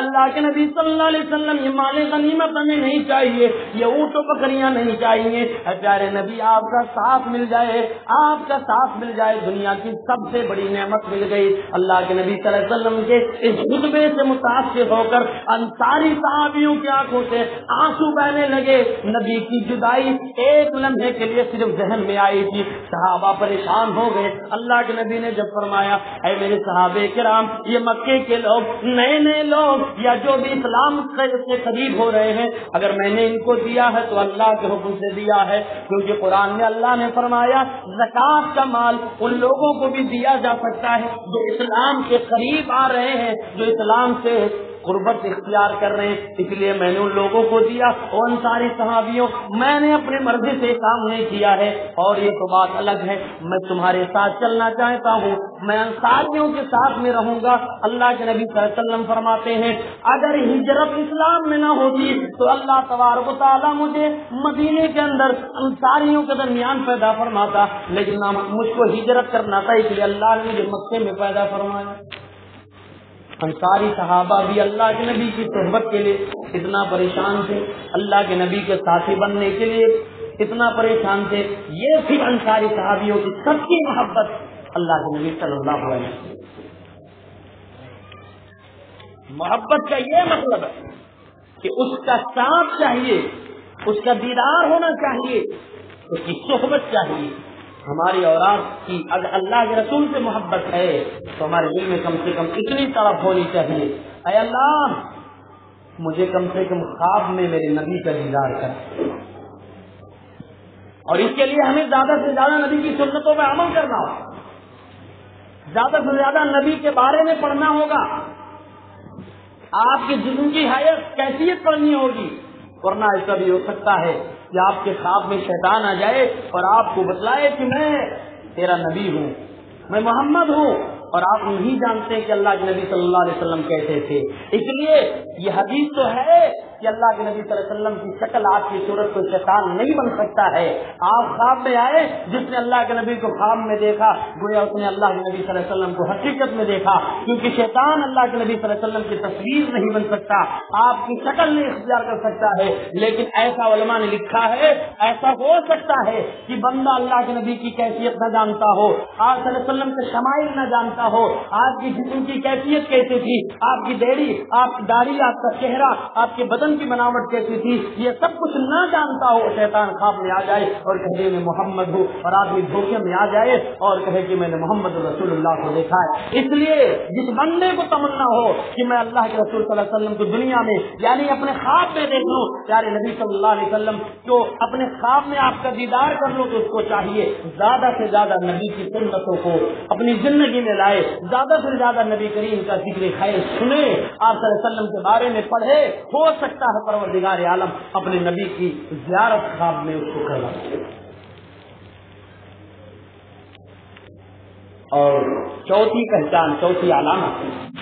اللہ کے نبی صلی اللہ علیہ وسلم یہ مال غنیمت ہمیں نہیں چاہیے، یہ اونٹ و بکریاں نہیں چاہیے، اے پیارے نبی آپ کا ساتھ مل جائے، آپ کا ساتھ مل جائے، دنیا کی سب سے بڑی نعمت مل گئی۔ اللہ کے نبی صلی اللہ علیہ وسلم کے اس خطبے سے متاثر ہو کر انصاری صحابیوں کی آنکھوں سے آنسو بہنے لگے۔ نبی کی جدائی ایک لمحے کے لیے صرف ذہن میں آئی تھی، صحابہ پریشان ہو گئے۔ اللہ کے نبی نے جب فرمایا اے میرے صحابہ کرام، یہ مکے کے لوگ نئے نئے لوگ یا جو بھی اسلام سے قریب ہو رہے ہیں، اگر میں نے ان کو دیا ہے تو اللہ کے حکم سے دیا ہے، کیونکہ قرآن میں اللہ نے فرمایا زکوٰۃ کا مال ان لوگوں کو بھی دیا جا سکتا ہے جو اسلام کے قریب آ رہے ہیں، جو اسلام سے قربت اختیار کر رہے ہیں، اس لیے میں نے ان لوگوں کو دیا۔ اور انصاری صحابیوں، میں نے اپنی مرضی سے کام نہیں کیا ہے، اور یہ تو بات الگ ہے، میں تمہارے ساتھ چلنا چاہتا ہوں، میں انصاریوں کے ساتھ میں رہوں گا۔ اللہ کے نبی صلی اللہ علیہ وسلم فرماتے ہیں اگر ہجرت اسلام میں نہ ہوتی تو اللہ تبارک و تعالیٰ مجھے مدینے کے اندر انصاریوں کے درمیان پیدا فرماتا، لیکن مجھ کو ہجرت کرنا تھا، اس لیے اللہ نے مجھے مکے میں پیدا فرمایا۔ انصاری صحابہ بھی اللہ کے نبی کی صحبت کے لیے اتنا پریشان تھے، اللہ کے نبی کے ساتھی بننے کے لیے اتنا پریشان تھے۔ یہ تھی انصاری صحابیوں کی سب کی محبت اللہ کے نبی صلی اللہ علیہ وسلم۔ محبت کا یہ مطلب ہے کہ اس کا ساتھ چاہیے، اس کا دیدار ہونا چاہیے، اس کی صحبت چاہیے۔ ہماری اولاد کی اگر اللہ کے رسول سے محبت ہے تو ہمارے دل میں کم سے کم اتنی طرف ہونی چاہیے، اے اللہ مجھے کم سے کم خواب میں میرے نبی کا دیدار کر۔ اور اس کے لیے ہمیں زیادہ سے زیادہ نبی کی سنتوں پہ عمل کرنا ہوگا، زیادہ سے زیادہ نبی کے بارے میں پڑھنا ہوگا، آپ کے جسم کی حیثیت کیفیت پڑھنی ہوگی، ورنہ ایسا بھی ہو سکتا ہے کہ آپ کے خواب میں شیطان آ جائے اور آپ کو بتلائے کہ میں تیرا نبی ہوں، میں محمد ہوں، اور آپ نہیں جانتے کہ اللہ کے نبی صلی اللہ علیہ وسلم کیسے تھے۔ اس لیے یہ حدیث تو ہے کہ اللہ کے نبی صلی اللہ علیہ وسلم کی شکل آپ کی صورت کو شیطان نہیں بن سکتا ہے۔ آپ خواب میں آئے، جس نے اللہ کے نبی کو خواب میں دیکھا گویا اس نے اللہ کے نبی صلی اللہ علیہ وسلم کو حقیقت میں دیکھا، کیونکہ شیطان اللہ کے نبی صلی اللہ علیہ وسلم کی تصویر نہیں بن سکتا، آپ کی شکل نہیں اختیار کر سکتا ہے، لیکن ایسا علماء نے لکھا ہے ایسا ہو سکتا ہے کہ بندہ اللہ کے نبی کی کیفیت نہ جانتا ہو، آپ صلی اللہ علیہ وسلم کے شمائل نہ جانتا ہو، آپ کی جسم کی کیفیت کیسی تھی، آپ کی داڑھی، آپ کی داڑھی، آپ کا چہرہ، آپ کے بدن کی بناوٹ کیسی تھی، یہ سب کچھ نہ جانتا ہو، شیطان خواب میں آ جائے اور کہے میں محمد ہوں، اور آدمی دھوکے میں آ جائے اور کہے کہ میں نے محمد رسول اللہ کو دیکھا ہے۔ اس لیے جس بندے کو تمنا ہو کہ میں اللہ کے رسول صلی اللہ علیہ وسلم کو دنیا میں یعنی اپنے خواب میں دیکھ لوں، پیارے نبی صلی اللہ علیہ وسلم جو اپنے خواب میں آپ کا دیدار کر لو، تو اس کو چاہیے زیادہ سے زیادہ نبی کی سنتوں کو اپنی زندگی میں لائے، زیادہ سے زیادہ نبی کریم کا ذکر خیر سنے، آپ صلی اللہ علیہ وسلم کے بارے میں پڑھے، ہو سکتا ہے پروردگار عالم اپنے نبی کی زیارت خواب میں اس کو کروا۔ اور چوتھی پہچان، چوتھی علامت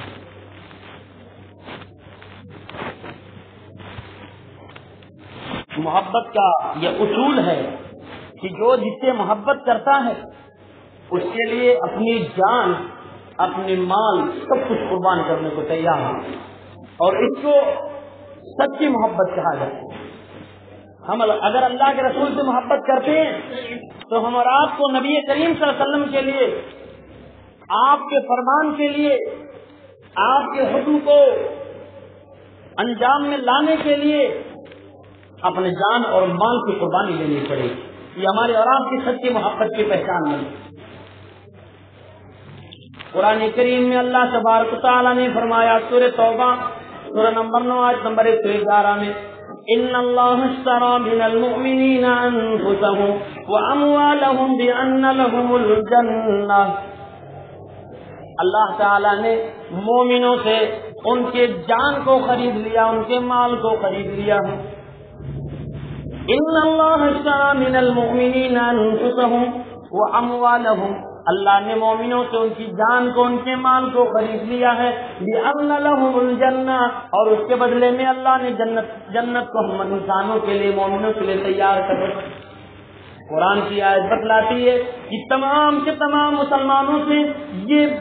محبت کا یہ اصول ہے کہ جو جس سے محبت کرتا ہے اس کے لیے اپنی جان، اپنے مال، سب کچھ قربان کرنے کو تیار ہے، اور اس کو سچی محبت کہا جاتا ہے۔ ہم اگر اللہ کے رسول سے محبت کرتے ہیں تو ہم اور آپ کو نبی کریم صلی اللہ علیہ وسلم کے لیے، آپ کے فرمان کے لیے، آپ کے حکم کو انجام میں لانے کے لیے اپنے جان اور مال کی قربانی دینی پڑے گی۔ یہ ہمارے اور آپ کی سچی محبت کی پہچان ہے۔ قرآن کریم میں اللہ تبارک و تعالیٰ نے فرمایا سورہ توبہ سورہ نمبر نو آیت نمبر ایک سو گیارہ میں، ان اللہ اشتری من المؤمنین انفسهم واموالهم بان لهم الجنہ، اللہ تعالیٰ نے مومنوں سے ان کے جان کو خرید لیا، ان کے مال کو خرید لیا ہے۔ ان اللہ اشتری من المؤمنین انفسهم واموالهم، اللہ نے مومنوں سے ان کی جان کو، ان کے مال کو خرید لیا ہے، بِأَنَّ لَهُمُ الْجَنَّةَ، اور اس کے بدلے میں اللہ نے جنت جنت کو ہم انسانوں کے لیے، مومنوں کے لیے تیار کر رکھا۔ قرآن کی آیت بتلاتی ہے کہ تمام کے تمام مسلمانوں سے یہ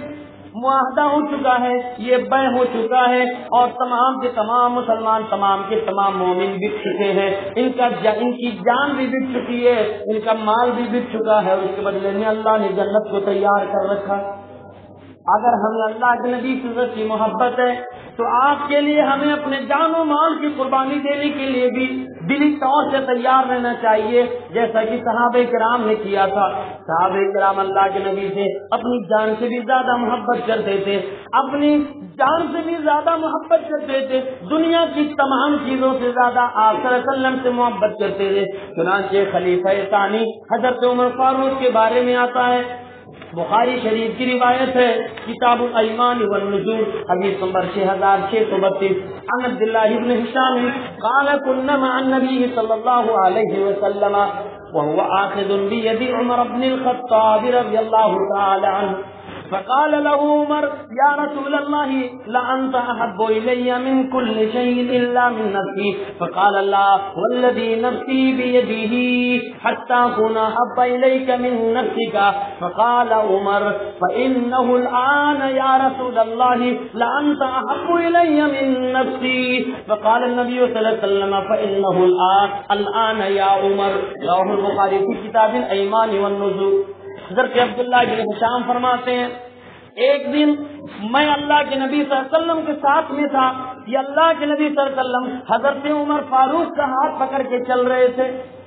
معاہدہ ہو چکا ہے، یہ بیع ہو چکا ہے، اور تمام کے تمام مسلمان، تمام کے تمام مومن بک چکے ہیں، ان کا ان کی جان بھی بک چکی ہے، ان کا مال بھی بک چکا ہے، اور اس کے بدلے میں اللہ نے جنت کو تیار کر رکھا۔ اگر ہمیں اللہ کے نبی کی سچی محبت ہے تو آپ کے لیے ہمیں اپنے جان و مال کی قربانی دینے کے لیے بھی دلی طور سے تیار رہنا چاہیے، جیسا کہ صحابہ کرام نے کیا تھا۔ صحابہ کرام اللہ کے نبی سے اپنی جان سے بھی زیادہ محبت کرتے تھے، اپنی جان سے بھی زیادہ محبت کرتے تھے، دنیا کی تمام چیزوں سے زیادہ آپ صلی اللہ علیہ وسلم سے محبت کرتے تھے۔ چنانچہ خلیفہ ثانی حضرت عمر فاروق کے بارے میں آتا ہے، بخاری شریف کی روایت ہے، کتاب الایمان والنذور، حدیث نمبر چھ ہزار چھ سو بتیس، عن عبد الله بن هشام قال كنا مع النبي صلى الله عليه وسلم وهو آخذ بيد عمر بن الخطاب رضي الله تعالى عنه، فقال له عمر يا رسول الله لأنت أحب إلي من كل شيء إلا من نفسي، فقال الله والذي نفسي بيده حتى أكون أحب إليك من نفسك، فقال عمر فإنه الآن يا رسول الله لأنت أحب إلي من نفسي، فقال النبي صلى الله عليه وسلم فإنه الآن الآن يا عمر، رواه البخاري في كتاب الأيمان والنذور۔ حضرت عبداللہ بن ہشام فرماتے ہیں، ایک دن میں اللہ کے نبی صلی اللہ علیہ وسلم کے ساتھ میں تھا، یہ اللہ کے نبی صلی اللہ علیہ وسلم حضرت عمر فاروق کا ہاتھ پکڑ کے چل رہے تھے۔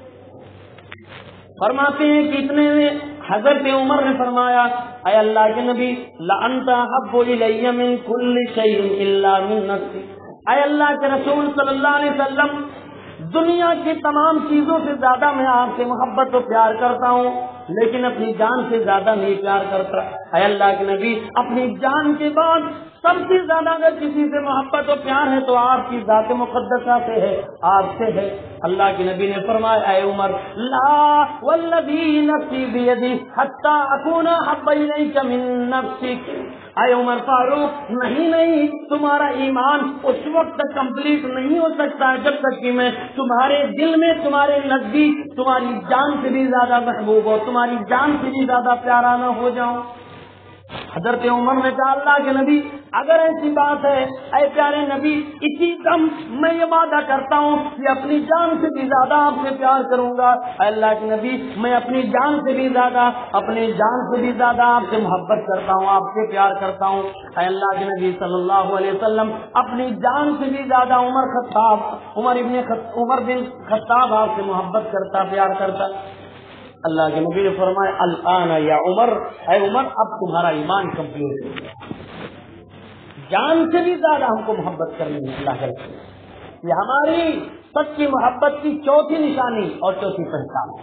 فرماتے ہیں کہ اتنے میں حضرت عمر نے فرمایا، اے اللہ کے نبی لأنت أحب إلي من كل شيء إلا من نفسي، اے اللہ کے رسول صلی اللہ علیہ وسلم دنیا کی تمام چیزوں سے زیادہ میں آپ سے محبت و پیار کرتا ہوں، لیکن اپنی جان سے زیادہ نہیں پیار کرتا۔ اے اللہ کے نبی اپنی جان کے بعد سب سے زیادہ اگر کسی سے محبت و پیار ہے تو آپ کی ذات مقدسہ سے ہے، آپ سے ہے۔ اللہ کے نبی نے فرمایا، اے عمر لا والذی نفسی بیدی حتی اکون احب الیک من نفسک، اے عمر فاروق نہیں نہیں تمہارا ایمان اس وقت تک کمپلیٹ نہیں ہو سکتا ہے جب تک کہ میں تمہارے دل میں تمہارے نزدیک تمہاری جان سے بھی زیادہ محبوب ہو، تمہاری جان سے بھی زیادہ پیارا نہ ہو جاؤں۔ حضرت عمر نے کہا، اللہ کے نبی اگر ایسی بات ہے اے پیارے نبی، اسی دم میں یہ وعدہ کرتا ہوں کہ اپنی جان سے بھی زیادہ آپ سے پیار کروں گا۔ اے اللہ کے نبی میں اپنی جان سے بھی زیادہ اپنی جان سے بھی زیادہ آپ سے محبت کرتا ہوں، آپ سے پیار کرتا ہوں۔ اے اللہ کے نبی صلی اللہ علیہ وسلم اپنی جان سے بھی زیادہ عمر خطاب عمر ابن خط عمر بن خطاب آپ سے محبت کرتا، پیار کرتا۔ اللہ کے نبی نے فرمایا، الآن یا عمر، اے عمر اب تمہارا ایمان کمپلیٹ ہو گیا، جان سے بھی زیادہ ہم کو محبت کرنی ہے اللہ کے رسول۔ یہ ہماری سچی محبت کی چوتھی نشانی اور چوتھی پہچان۔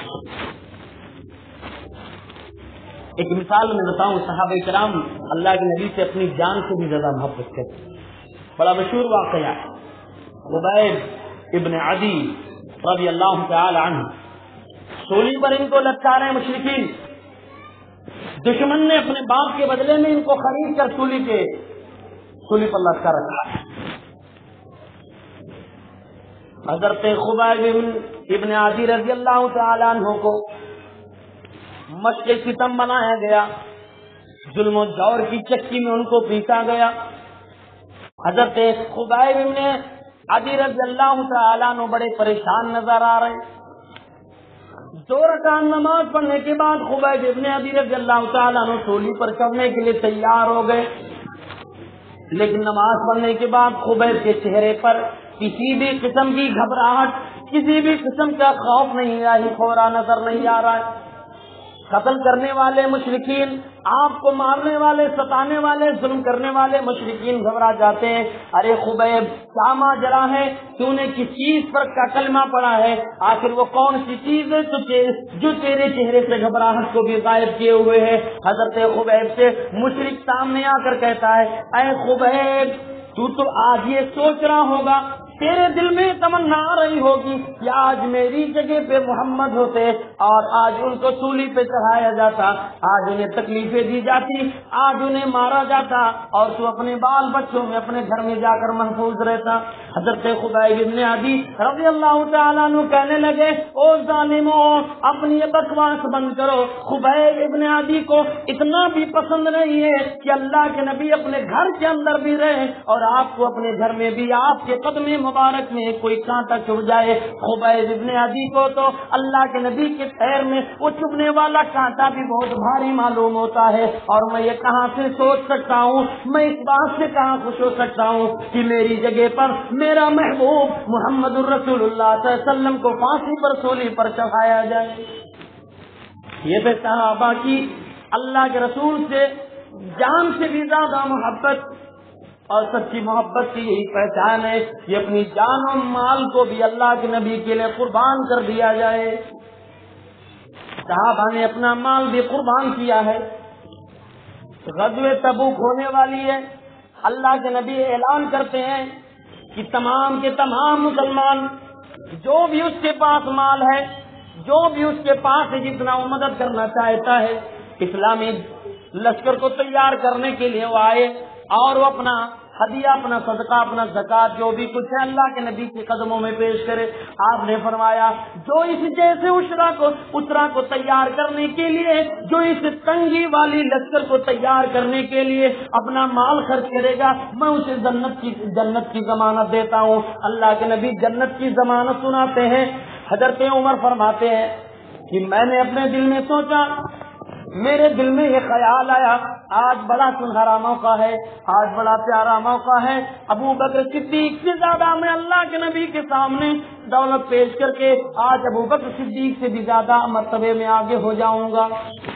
ایک مثال میں بتاؤں، صحابہ کرام اللہ کے نبی سے اپنی جان سے بھی زیادہ محبت کرتے۔ بڑا مشہور واقعہ عبید ابن عدی رضی اللہ تعالی عنہ، سولی پر ان کو لٹکا رہے ہیں مشرکین، دشمن نے اپنے باپ کے بدلے میں ان کو خرید کر سولی کے سولی پر لٹکا رکھا ہے۔ حضرت خبیب ابن عدی رضی اللہ تعالی عنہ کو مشق ستم بنایا گیا، ظلم و جور کی چکی میں ان کو پیٹا گیا۔ حضرت خبیب ابن عدی رضی اللہ تعالی عنہ بڑے پریشان نظر آ رہے ہیں۔ دو رکعت نماز پڑھنے کے بعد خبیب ابن عدی رضی اللہ تعالیٰ عنہ سولی پر چڑھنے کے لیے تیار ہو گئے، لیکن نماز پڑھنے کے بعد خبیب کے چہرے پر کسی بھی قسم کی گھبراہٹ، کسی بھی قسم کا خوف نہیں آئی، خورا نظر نہیں آ رہا ہے۔ قتل کرنے والے مشرکین، آپ کو مارنے والے، ستانے والے، ظلم کرنے والے مشرکین گھبرا جاتے ہیں، ارے خبیب کیا ماجرا ہے، تو نے کس چیز پر کا کلمہ پڑا ہے، آخر وہ کون سی چیز ہے جو تیرے چہرے سے گھبراہٹ کو بھی غائب کیے ہوئے ہے۔ حضرت خبیب سے مشرک سامنے آ کر کہتا ہے، اے خبیب تو تو آج یہ سوچ رہا ہوگا تیرے دل میں تمنا آ رہی ہوگی کہ آج میری جگہ پہ محمد ہوتے اور آج ان کو سولی پہ چڑھایا جاتا, آج انہیں تکلیفیں دی جاتی, آج انہیں مارا جاتا اور تو اپنے بال بچوں میں اپنے گھر میں جا کر محفوظ رہتا. حضرت خبیب بن عدی رضی اللہ تعالیٰ عنہ کہنے لگے, او ظالموں, اپنی یہ بکواس بند کرو. خبیب ابن عدی کو اتنا بھی پسند نہیں ہے کہ اللہ کے نبی اپنے گھر کے اندر بھی رہے اور آپ کو اپنے گھر میں بھی آپ کے قدم مبارک میں کوئی کانٹا چبھ جائے. خبیب ابن عدی کو تو اللہ کے نبی کے پیر میں وہ چبھنے والا کانٹا بھی بہت بھاری معلوم ہوتا ہے. اور میں یہ کہاں سے سوچ سکتا ہوں, میں اس بات سے کہاں خوش ہو سکتا ہوں کہ میری جگہ پر میرا محبوب محمد الرسول اللہ صلی اللہ علیہ وسلم کو پھانسی پر سولی پر چڑھایا جائے. یہ تو صحابہ کی اللہ کے رسول سے جان سے بھی زیادہ محبت, اور سچی محبت کی یہی پہچان ہے کہ اپنی جان و مال کو بھی اللہ کے نبی کے لیے قربان کر دیا جائے. صحابہ نے اپنا مال بھی قربان کیا ہے. غزوہ تبوک ہونے والی ہے, اللہ کے نبی اعلان کرتے ہیں کہ تمام کے تمام مسلمان جو بھی اس کے پاس مال ہے, جو بھی اس کے پاس جتنا وہ مدد کرنا چاہتا ہے, اسلامی لشکر کو تیار کرنے کے لیے وہ آئے اور وہ اپنا ہدیہ, اپنا صدقہ, اپنا زکات جو بھی کچھ ہے اللہ کے نبی کے قدموں میں پیش کرے. آپ نے فرمایا جو اس جیسے اسرا کو اسرا کو تیار کرنے کے لیے, جو اس تنگی والی لشکر کو تیار کرنے کے لیے اپنا مال خرچ کرے گا, میں اسے جنت کی جنت کی ضمانت دیتا ہوں. اللہ کے نبی جنت کی ضمانت سناتے ہیں. حضرت عمر فرماتے ہیں کہ میں نے اپنے دل میں سوچا, میرے دل میں یہ خیال آیا, آج بڑا سنہرا موقع ہے, آج بڑا پیارا موقع ہے. ابو بکر صدیق سے زیادہ میں اللہ کے نبی کے سامنے دولت پیش کر کے آج ابو بکر صدیق سے بھی زیادہ مرتبے میں آگے ہو جاؤں گا.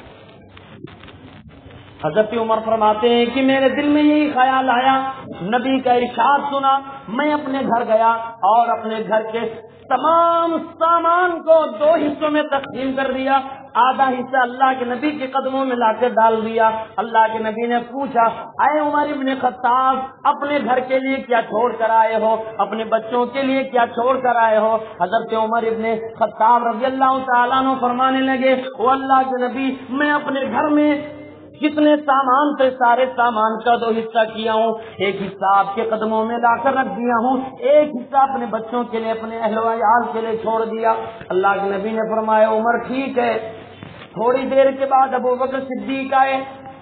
حضرت عمر فرماتے ہیں کہ میرے دل میں یہی خیال آیا, نبی کا ارشاد سنا, میں اپنے گھر گیا اور اپنے گھر کے تمام سامان کو دو حصوں میں تقسیم کر دیا. آدھا حصہ اللہ کے نبی کے قدموں میں لا کر ڈال دیا. اللہ کے نبی نے پوچھا, اے عمر ابن خطاب, اپنے گھر کے لیے کیا چھوڑ کر آئے ہو, اپنے بچوں کے لیے کیا چھوڑ کر آئے ہو؟ حضرت عمر ابن خطاب رضی اللہ تعالیٰ عنہ فرمانے لگے, وہ اللہ کے نبی, میں اپنے گھر میں جتنے سامان تھے سارے سامان کا دو حصہ کیا ہوں. ایک حصہ آپ کے قدموں میں لا کر رکھ دیا ہوں, ایک حصہ اپنے بچوں کے لیے, اپنے اہل و عیال کے لیے چھوڑ دیا. اللہ کے نبی نے فرمایا, عمر ٹھیک ہے. تھوڑی دیر کے بعد ابو بکر صدیق آئے,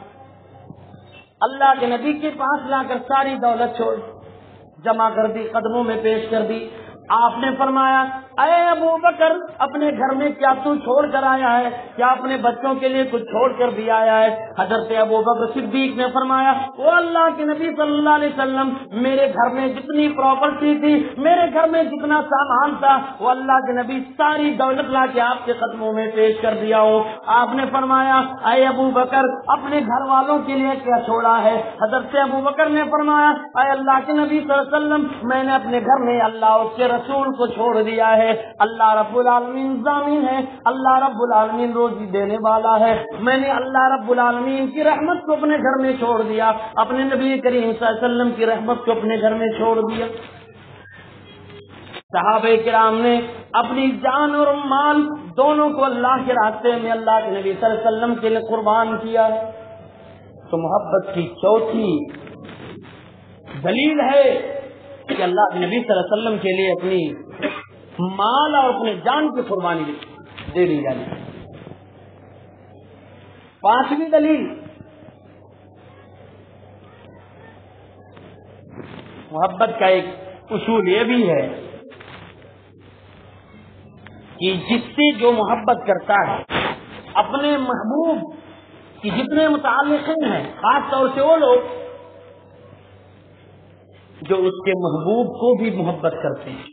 اللہ کے نبی کے پاس لا کر ساری دولت چھوڑ جمع کر دی, قدموں میں پیش کر دی. آپ نے فرمایا, اے ابو بکر, اپنے گھر میں کیا تو چھوڑ کر آیا ہے, کیا اپنے بچوں کے لیے کچھ چھوڑ کر بھی آیا ہے؟ حضرت ابو بکر صدیق نے فرمایا, وہ اللہ کے نبی صلی اللہ علیہ وسلم, میرے گھر میں جتنی پراپرٹی تھی, میرے گھر میں جتنا سامان تھا, وہ اللہ کے نبی ساری دولت لا کے آپ کے قدموں میں پیش کر دیا ہو. آپ نے فرمایا, اے ابو بکر, اپنے گھر والوں کے لیے کیا چھوڑا ہے؟ حضرت ابو بکر نے فرمایا, اے اللہ کے نبی صلی اللہ علیہ وسلم, میں نے اپنے گھر میں اللہ اس کے رسول کو چھوڑ دیا ہے. اللہ رب العالمین ضامن ہے, اللہ رب العالمین روزی دینے والا ہے. میں نے اللہ رب العالمین کی رحمت کو اپنے گھر میں چھوڑ دیا, اپنے نبی کریم صلی اللہ علیہ وسلم کی رحمت کو اپنے گھر میں چھوڑ دیا. صحابہ کرام نے اپنی جان اور مال دونوں کو اللہ کے راستے میں اللہ کے نبی صلی اللہ علیہ وسلم کے لیے قربان کیا ہے. تو محبت کی چوتھی دلیل ہے کہ اللہ کے نبی صلی اللہ علیہ وسلم کے لیے اپنی مال اور اپنے جان کی قربانی دے دی جانی. پانچویں دلیل, محبت کا ایک اصول یہ بھی ہے کہ جس سے جو محبت کرتا ہے اپنے محبوب کی جتنے متعلقین ہیں, خاص طور سے وہ لوگ جو اس کے محبوب کو بھی محبت کرتے ہیں.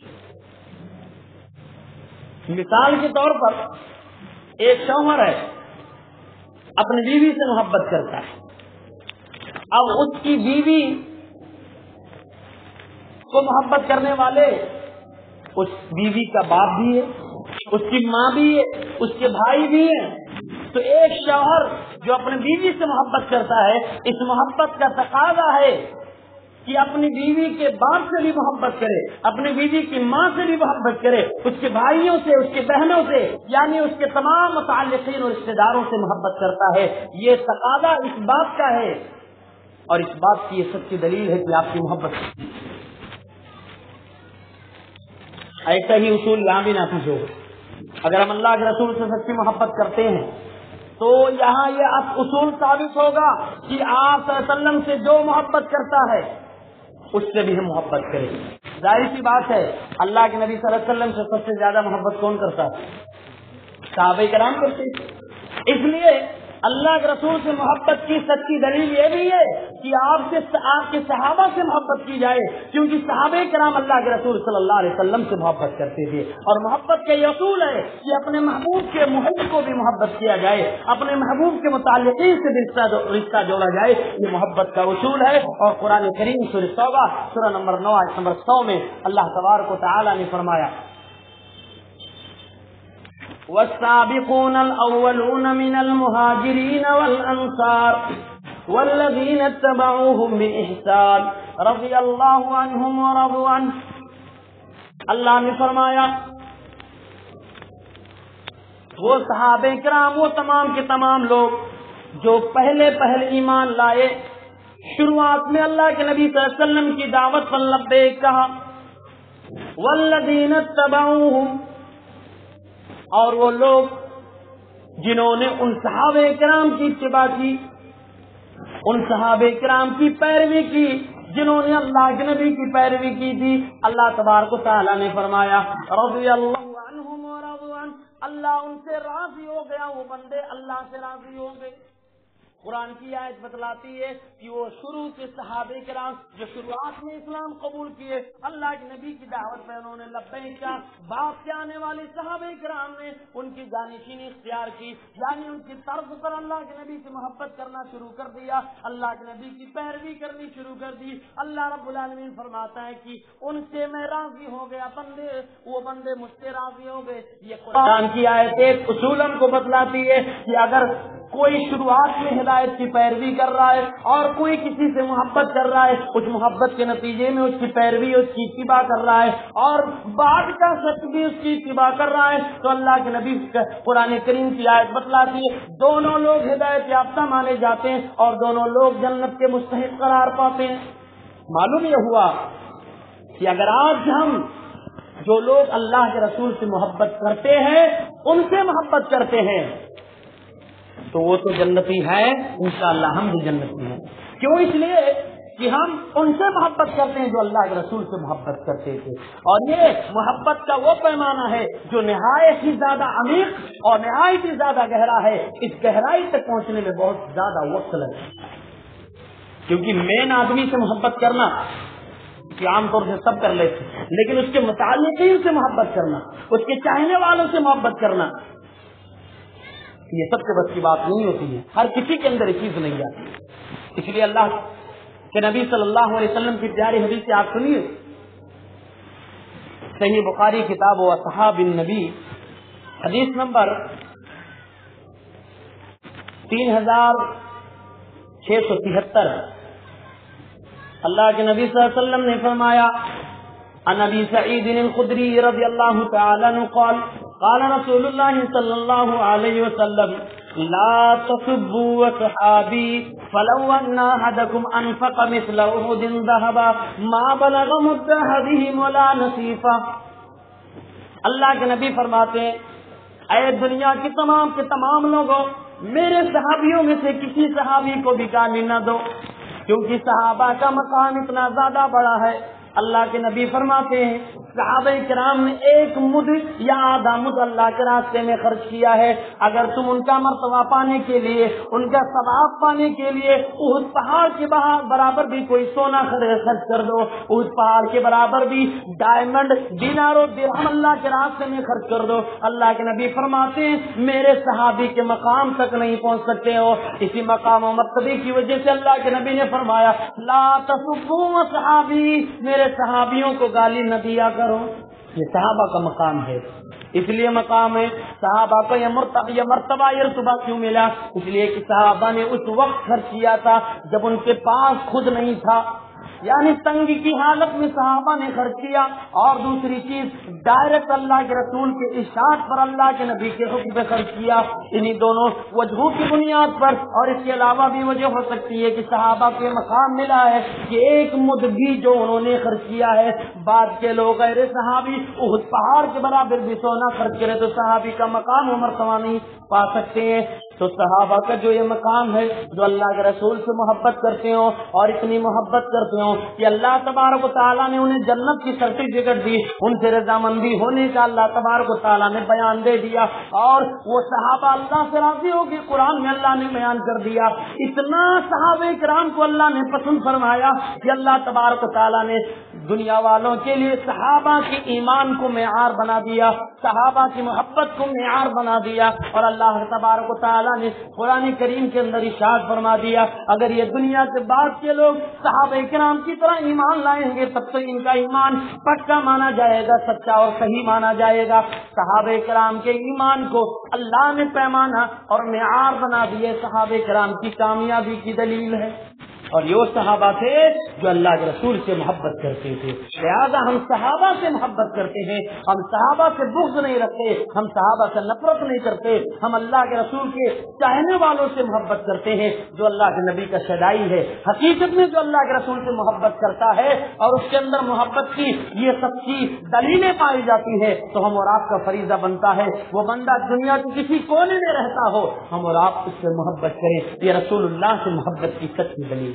مثال کے طور پر ایک شوہر ہے, اپنی بیوی سے محبت کرتا ہے. اب اس کی بیوی کو محبت کرنے والے اس بیوی کا باپ بھی ہے, اس کی ماں بھی ہے, اس کے بھائی بھی ہیں. تو ایک شوہر جو اپنی بیوی سے محبت کرتا ہے, اس محبت کا تقاضا ہے کہ اپنی بیوی کے باپ سے بھی محبت کرے، اپنی بیوی کی ماں سے بھی محبت کرے، اس کے بھائیوں سے، اس کے بہنوں سے، یعنی اس کے تمام متعلقین اور رشتے داروں سے محبت کرتا ہے، یہ تقاضا اس بات کا ہے، اور اس بات کی یہ سچی دلیل ہے کہ آپ کی محبت ایسا ہی اصول یہاں بھی نافذ ہو۔ اگر ہم اللہ کے رسول سے سچی محبت کرتے ہیں تو یہاں یہ اصول ثابت ہوگا کہ آپ صلی اللہ علیہ وسلم سے جو محبت کرتا ہے اس سے بھی ہم محبت کریں۔ ظاہر سی بات ہے اللہ کے نبی صلی اللہ علیہ وسلم سے سب سے زیادہ محبت کون کرتا ہے؟ صحابہ کرام کرتے ہیں۔ اس لیے اللہ کے رسول سے محبت کی سچی دلیل یہ بھی ہے کہ آپ سے آپ کے صحابہ سے محبت کی جائے، کیونکہ صحابہ کرام اللہ کے رسول صلی اللہ علیہ وسلم سے محبت کرتے تھے، اور محبت کا یہ اصول ہے کہ اپنے محبوب کے محب کو بھی محبت کیا جائے، اپنے محبوب کے متعلقین سے بھی رشتہ جوڑا جائے، یہ محبت کا اصول ہے۔ اور قرآن کریم سورہ توبہ سورہ نمبر نو آیت نمبر سو میں اللہ تبارک و تعالی نے فرمایا والسابقون الأولون من المهاجرين والأنصار والذين اتبعوهم بإحسان رضي الله عنهم ورضوا عنه۔ اللہ نے فرمایا وہ صحابہ کرام، وہ تمام کے تمام لوگ جو پہلے پہلے ایمان لائے، شروعات میں اللہ کے نبی صلی اللہ علیہ وسلم کی دعوت پر لبیک کہا، والذین اتبعوهم، اور وہ لوگ جنہوں نے ان صحابہ کرام کی اتباع کی، ان صحابہ کرام کی پیروی کی جنہوں نے اللہ کے نبی کی پیروی کی تھی۔ اللہ تبارک و تعالیٰ نے فرمایا رضی اللہ عنہم ورضوا عنہ، اللہ ان سے راضی ہو گیا، وہ بندے اللہ سے راضی ہو گئے۔ قرآن کی آیت بتلاتی ہے کہ وہ شروع کے صحابہ کرام جو شروعات میں اسلام قبول کیے، اللہ کے نبی کی دعوت میں انہوں نے لبیک کہا، باپ کے آنے والے صحابہ کرام نے ان کی جانشینی اختیار کی، یعنی ان کی طرز پر اللہ کے نبی سے محبت کرنا شروع کر دیا، اللہ کے نبی کی پیروی کرنی شروع کر دی۔ اللہ رب العالمین فرماتا ہے کہ ان سے میں راضی ہو گیا، بندے وہ بندے مجھ سے راضی ہو گئے۔ یہ قرآن کی آیت ایک اصول ہم کو بتلاتی ہے کہ اگر کوئی شروعات میں ہدایت کی پیروی کر رہا ہے اور کوئی کسی سے محبت کر رہا ہے، اس محبت کے نتیجے میں اس کی پیروی، اس کی اتباع کر رہا ہے، اور بعد کا شخص بھی اس کی اتباع کر رہا ہے، تو اللہ کے نبی قرآن کریم کی آیت بتلاتی ہے دونوں لوگ ہدایت یافتہ مانے جاتے ہیں اور دونوں لوگ جنت کے مستحق قرار پاتے ہیں۔ معلوم یہ ہوا کہ اگر آج ہم جو لوگ اللہ کے رسول سے محبت کرتے ہیں ان سے محبت کرتے ہیں تو وہ تو جنتی ہے، انشاءاللہ ہم بھی جنتی ہیں۔ کیوں؟ اس لیے کہ ہم ان سے محبت کرتے ہیں جو اللہ کے رسول سے محبت کرتے تھے، اور یہ محبت کا وہ پیمانہ ہے جو نہایت ہی زیادہ عمیق اور نہایت ہی زیادہ گہرا ہے۔ اس گہرائی تک پہنچنے میں بہت زیادہ وقت لگتا ہے، کیونکہ مین آدمی سے محبت کرنا کہ عام طور سے سب کر لیتے، لیکن اس کے متعلقین سے محبت کرنا، اس کے چاہنے والوں سے محبت کرنا، یہ سب کے بس کی بات نہیں ہوتی ہے، ہر کسی کے اندر یہ چیز نہیں آتی۔ اس لیے اللہ کے نبی صلی اللہ علیہ وسلم کی پیاری حدیث سے آپ سنیے، صحیح بخاری کتاب و اصحاب النبی حدیث نمبر تین ہزار چھ سو تہتر، اللہ کے نبی صلی اللہ علیہ وسلم نے فرمایا عن ابی سعید الخدری رضی اللہ تعالی عنہ قال قال رسول اللہ صلی اللہ علیہ وسلم لا تسبوا صحابی فلو ان احدکم انفق مثل احد ذهبا ما بلغ مد احدهم ولا نصیفا۔ اللہ کے نبی فرماتے ہیں اے دنیا کی تمام کے تمام لوگوں، میرے صحابیوں میں سے کسی صحابی کو بھی گالی نہ دو، کیونکہ صحابہ کا مقام اتنا زیادہ بڑا ہے۔ اللہ کے نبی فرماتے ہیں صحابہ کرام نے ایک مد یا آدھا مد اللہ کے راستے میں خرچ کیا ہے، اگر تم ان کا مرتبہ پانے کے لیے، ان کا ثواب پانے کے لیے احد پہاڑ کے برابر بھی کوئی سونا خرچ کر دو، احد پہاڑ کے برابر بھی ڈائمنڈ دینار و درہم اللہ کے راستے میں خرچ کر دو، اللہ کے نبی فرماتے ہیں میرے صحابی کے مقام تک نہیں پہنچ سکتے ہو۔ اسی مقام و مرتبے کی وجہ سے اللہ کے نبی نے فرمایا لا تسبوا صحابی، میرے صحابیوں کو گالی نہ دیا کرو۔ یہ صحابہ کا مقام ہے، اس لیے مقام ہے صحابہ کو یہ مرتبہ یہ مرتبہ یہ رتبہ کیوں ملا؟ اس لیے کہ صحابہ نے اس وقت خرچ کیا تھا جب ان کے پاس خود نہیں تھا، یعنی تنگی کی حالت میں صحابہ نے خرچ کیا، اور دوسری چیز ڈائریکٹ اللہ کے رسول کے ارشاد پر اللہ کے نبی کے حکم پہ خرچ کیا۔ انہی دونوں وجہوں کی بنیاد پر، اور اس کے علاوہ بھی وجہ ہو سکتی ہے کہ صحابہ کے مقام ملا ہے کہ ایک مد بھی جو انہوں نے خرچ کیا ہے، بعد کے لوگ غیر صحابی احد پہاڑ کے برابر بھی سونا خرچ کرے تو صحابی کا مقام و مرتبہ نہیں پا سکتے ہیں۔ تو صحابہ کا جو یہ مقام ہے، جو اللہ کے رسول سے محبت کرتے ہو اور اتنی محبت کرتے ہو کہ اللہ تبارک و تعالیٰ نے انہیں جنت کی سرٹیفکیٹ دی، ان سے رضامندی ہونے کا اللہ تبارک و تعالیٰ نے بیان دے دیا، اور وہ صحابہ اللہ سے راضی ہو کے قرآن میں اللہ نے بیان کر دیا۔ اتنا صحابہ کرام کو اللہ نے پسند فرمایا کہ اللہ تبارک و تعالیٰ نے دنیا والوں کے لیے صحابہ کے ایمان کو معیار بنا دیا، صحابہ کی محبت کو معیار بنا دیا، اور اللہ تبارک و تعالیٰ نے قرآن کریم کے اندر ارشاد فرما دیا اگر یہ دنیا کے بعد کے لوگ صحابہ کرام کی طرح ایمان لائیں گے تب تو ان کا ایمان پکا مانا جائے گا، سچا اور صحیح مانا جائے گا۔ صحابہ کرام کے ایمان کو اللہ نے پیمانہ اور معیار بنا دیے، صحابہ کرام کی کامیابی کی دلیل ہے، اور یہ صحابہ تھے جو اللہ کے رسول سے محبت کرتے تھے۔ لہذا ہم صحابہ سے محبت کرتے ہیں، ہم صحابہ سے بغض نہیں رکھتے، ہم صحابہ سے نفرت نہیں کرتے، ہم اللہ کے رسول کے چاہنے والوں سے محبت کرتے ہیں جو اللہ کے نبی کا شدائی ہے۔ حقیقت میں جو اللہ کے رسول سے محبت کرتا ہے اور اس کے اندر محبت کی یہ سچی دلیلیں پائی جاتی ہے تو ہم اور آپ کا فریضہ بنتا ہے، وہ بندہ دنیا کے کسی کونے میں رہتا ہو، ہم اور آپ اس سے محبت کریں۔ یہ رسول اللہ سے محبت کی سچی دلیل۔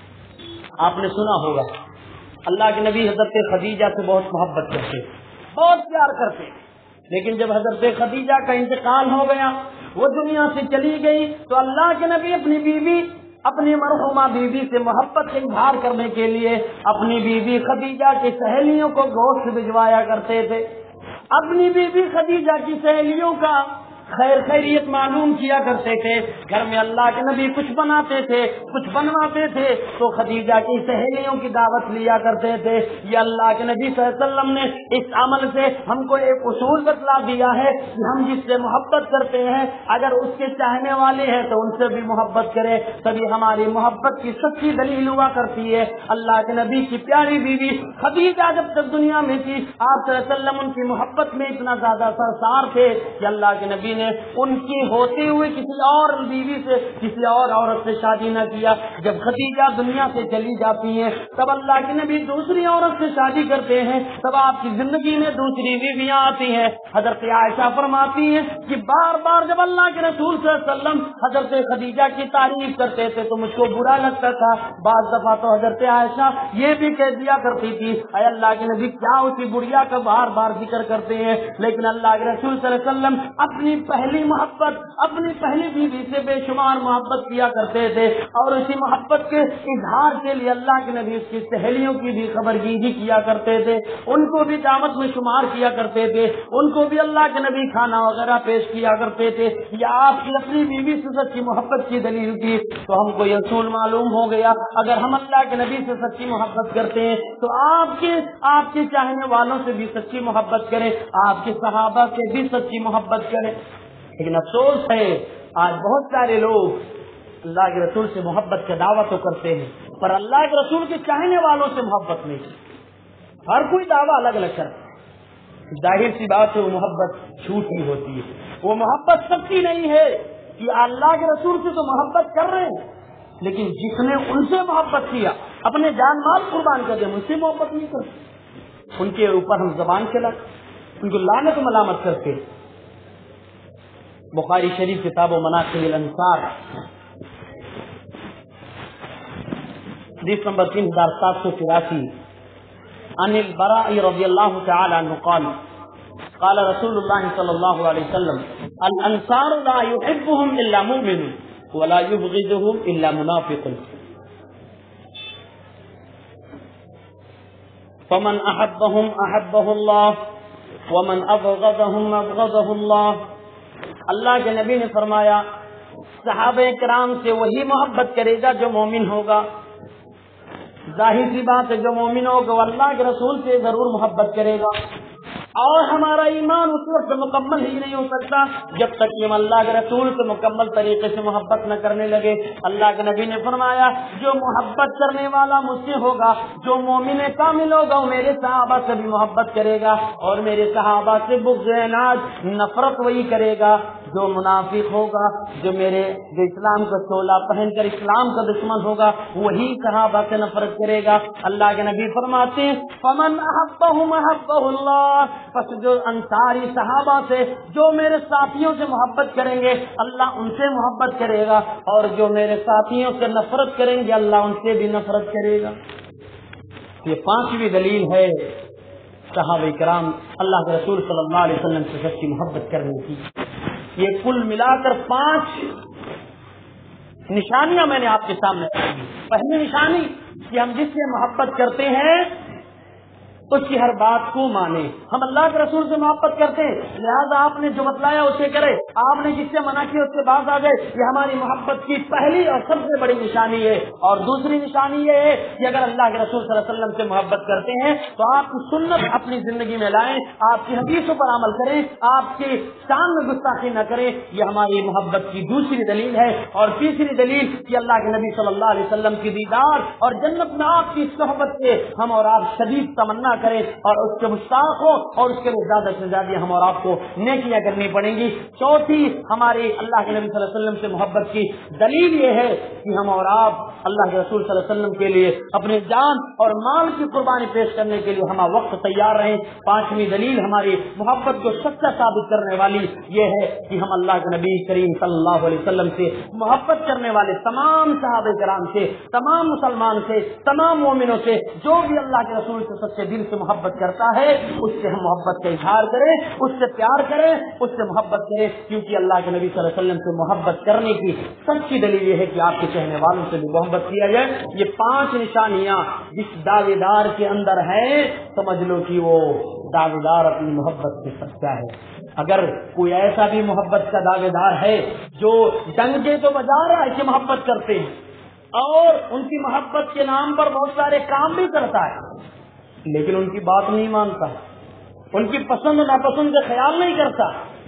آپ نے سنا ہوگا اللہ کے نبی حضرت خدیجہ سے بہت محبت کرتے، بہت پیار کرتے، لیکن جب حضرت خدیجہ کا انتقال ہو گیا، وہ دنیا سے چلی گئی، تو اللہ کے نبی اپنی بیوی اپنی مرحومہ بیوی سے محبت کا اظہار کرنے کے لیے اپنی بیوی خدیجہ کی سہیلیوں کو گوشت بھجوایا کرتے تھے، اپنی بیوی خدیجہ کی سہیلیوں کا خیر خیریت معلوم کیا کرتے تھے۔ گھر میں اللہ کے نبی کچھ بناتے تھے، کچھ بنواتے تھے تو خدیجہ کی سہیلیوں کی دعوت لیا کرتے تھے۔ یہ اللہ کے نبی صلی اللہ علیہ وسلم نے اس عمل سے ہم کو ایک اصول بتلا دیا ہے کہ ہم جس سے محبت کرتے ہیں اگر اس کے چاہنے والے ہیں تو ان سے بھی محبت کریں، تبھی ہماری محبت کی سچی دلیل ہوا کرتی ہے۔ اللہ کے نبی کی پیاری بیوی خدیجہ جب تک دنیا میں تھی، آپ صلی اللہ علیہ وسلم ان کی محبت میں اتنا زیادہ سرشار تھے کہ اللہ کے نبی نے ان کی ہوتے ہوئے کسی اور بیوی سے کسی اور عورت سے شادی نہ کیا۔ جب خدیجہ دنیا سے چلی جاتی ہیں تب اللہ کے نبی دوسری عورت سے شادی کرتے ہیں، تب آپ کی زندگی میں دوسری بیویاں آتی ہیں۔ حضرت عائشہ فرماتی ہیں کہ بار بار جب اللہ کے رسول صلی اللہ علیہ وسلم حضرت خدیجہ کی تعریف کرتے تھے تو مجھ کو برا لگتا تھا۔ بعض دفعہ تو حضرت عائشہ یہ بھی کہہ دیا کرتی تھی اے اللہ کے نبی کیا اسی بڑھیا کا بار بار ذکر کرتے ہیں، لیکن اللہ کے رسول صلی اللہ علیہ وسلم اپنی پہلی محبت اپنی پہلی بیوی سے بے شمار محبت کیا کرتے تھے، اور اسی محبت کے اظہار کے لیے اللہ کے نبی اس کی سہیلیوں کی بھی خبرگیری کیا کرتے تھے، ان کو بھی دعوت میں شمار کیا کرتے تھے، ان کو بھی اللہ کے نبی کھانا وغیرہ پیش کیا کرتے تھے۔ یہ آپ کی اپنی بیوی سے سچی محبت کی دلیل تھی۔ تو ہم کو یہ اصول معلوم ہو گیا اگر ہم اللہ کے نبی سے سچی محبت کرتے ہیں تو آپ کے آپ کے چاہنے والوں سے بھی سچی محبت کریں، آپ کے صحابہ سے بھی سچی محبت کریں۔ لیکن افسوس ہے آج بہت سارے لوگ اللہ کے رسول سے محبت کا دعویٰ تو کرتے ہیں پر اللہ کے رسول کے چاہنے والوں سے محبت نہیں کرتے۔ ہر کوئی دعویٰ الگ الگ کرتا ہے، ظاہر سی بات ہے وہ محبت جھوٹی ہوتی ہے، وہ محبت سچی نہیں ہے کہ اللہ کے رسول سے تو محبت کر رہے ہیں لیکن جس نے ان سے محبت کیا اپنے جان مال قربان کر دے ان سے محبت نہیں کرتے، ان کے اوپر ہم زبان چلا ان کو لعنت و ملامت کرتے۔ بخاری شریف کتاب و مناقب الانصار حدیث نمبر تین ہزار سات سو تراسی عن البراء رضی اللہ تعالی عنہ قال قال رسول اللہ صلی اللہ علیہ وسلم الانصار لا يحبهم الا مؤمن ولا يبغضهم الا منافق فمن احبهم احبه الله ومن ابغضهم ابغضه الله۔ اللہ کے نبی نے فرمایا صحابہ کرام سے وہی محبت کرے گا جو مومن ہوگا۔ ظاہر سی بات ہے جو مومن ہوگا وہ اللہ کے رسول سے ضرور محبت کرے گا، اور ہمارا ایمان اس وقت مکمل ہی نہیں ہو سکتا جب تک کہ ہم اللہ کے رسول سے مکمل طریقے سے محبت نہ کرنے لگے. اللہ کے نبی نے فرمایا جو محبت کرنے والا مجھ سے ہوگا, جو مومن کامل ہوگا, وہ میرے صحابہ سے بھی محبت کرے گا اور میرے صحابہ سے بغض عناد نفرت وہی کرے گا. جو منافق ہوگا, جو میرے جو اسلام کا چولا پہن کر اسلام کا دشمن ہوگا, وہی صحابہ سے نفرت کرے گا. اللہ کے نبی فرماتے ہیں فمن احبهم احبه اللہ, پس جو انصاری صحابہ سے, جو میرے ساتھیوں سے محبت کریں گے اللہ ان سے محبت کرے گا, اور جو میرے ساتھیوں سے نفرت کریں گے اللہ ان سے بھی نفرت کرے گا. یہ پانچویں دلیل ہے صحابہ کرام اللہ کے رسول صلی اللہ علیہ وسلم سے سچی محبت کرنے کی. یہ کل ملا کر پانچ نشانیاں میں نے آپ کے سامنے رکھی. پہلی نشانی کہ ہم جس سے محبت کرتے ہیں اس کی ہر بات کو مانے. ہم اللہ کے رسول سے محبت کرتے ہیں, لہذا آپ نے جو بتلایا اسے کرے, آپ نے جس سے منع کیا اس سے باز آ جائے. یہ ہماری محبت کی پہلی اور سب سے بڑی نشانی ہے. اور دوسری نشانی یہ ہے کہ اگر اللہ کے رسول صلی اللہ علیہ وسلم سے محبت کرتے ہیں تو آپ کی سنت اپنی زندگی میں لائیں, آپ کی حدیثوں پر عمل کریں, آپ کی شان میں گستاخی نہ کریں. یہ ہماری محبت کی دوسری دلیل ہے. اور تیسری دلیل کہ اللہ کے نبی صلی اللہ علیہ وسلم کی دیدار اور جنت میں آپ کی صحبت سے ہم اور آپ شدید تمنا کریں اور اس کے مشتاق ہو, اور اس کے لیے زیادہ سے زیادہ ہم اور آپ کو نیکیاں کرنی پڑیں گی. چوتھی ہماری اللہ کے نبی صلی اللہ علیہ وسلم سے محبت کی دلیل یہ ہے کہ ہم اور آپ اللہ کے رسول صلی اللہ علیہ وسلم کے لیے اپنے جان اور مال کی قربانی پیش کرنے کے لیے ہم وقت تیار رہیں. پانچویں دلیل ہماری محبت کو سچا ثابت کرنے والی یہ ہے کہ ہم اللہ کے نبی کریم صلی اللہ علیہ وسلم سے محبت کرنے والے تمام صحابہ کرام سے, تمام مسلمان سے, تمام مومنوں سے, جو بھی اللہ کے رسول سے سچے دل سے محبت کرتا ہے اس سے ہم محبت کا اظہار کریں, اس سے پیار کریں, اس سے محبت کریں. کیونکہ اللہ کے نبی صلی اللہ علیہ وسلم سے محبت کرنے کی سچی دلیل یہ ہے کہ آپ کے چہنے والوں سے بھی محبت کیا جائے. یہ پانچ نشانیاں جس دعوے دار کے اندر ہیں سمجھ لو کہ وہ دعوے دار اپنی محبت سے سچا ہے. اگر کوئی ایسا بھی محبت کا دعوے دار ہے جو ڈنگے تو بجا رہا ہے کہ محبت کرتے ہیں اور ان کی محبت کے نام پر بہت سارے کام بھی کرتا ہے, لیکن ان کی بات نہیں مانتا, ان کی پسند ناپسند کا خیال نہیں کرتا,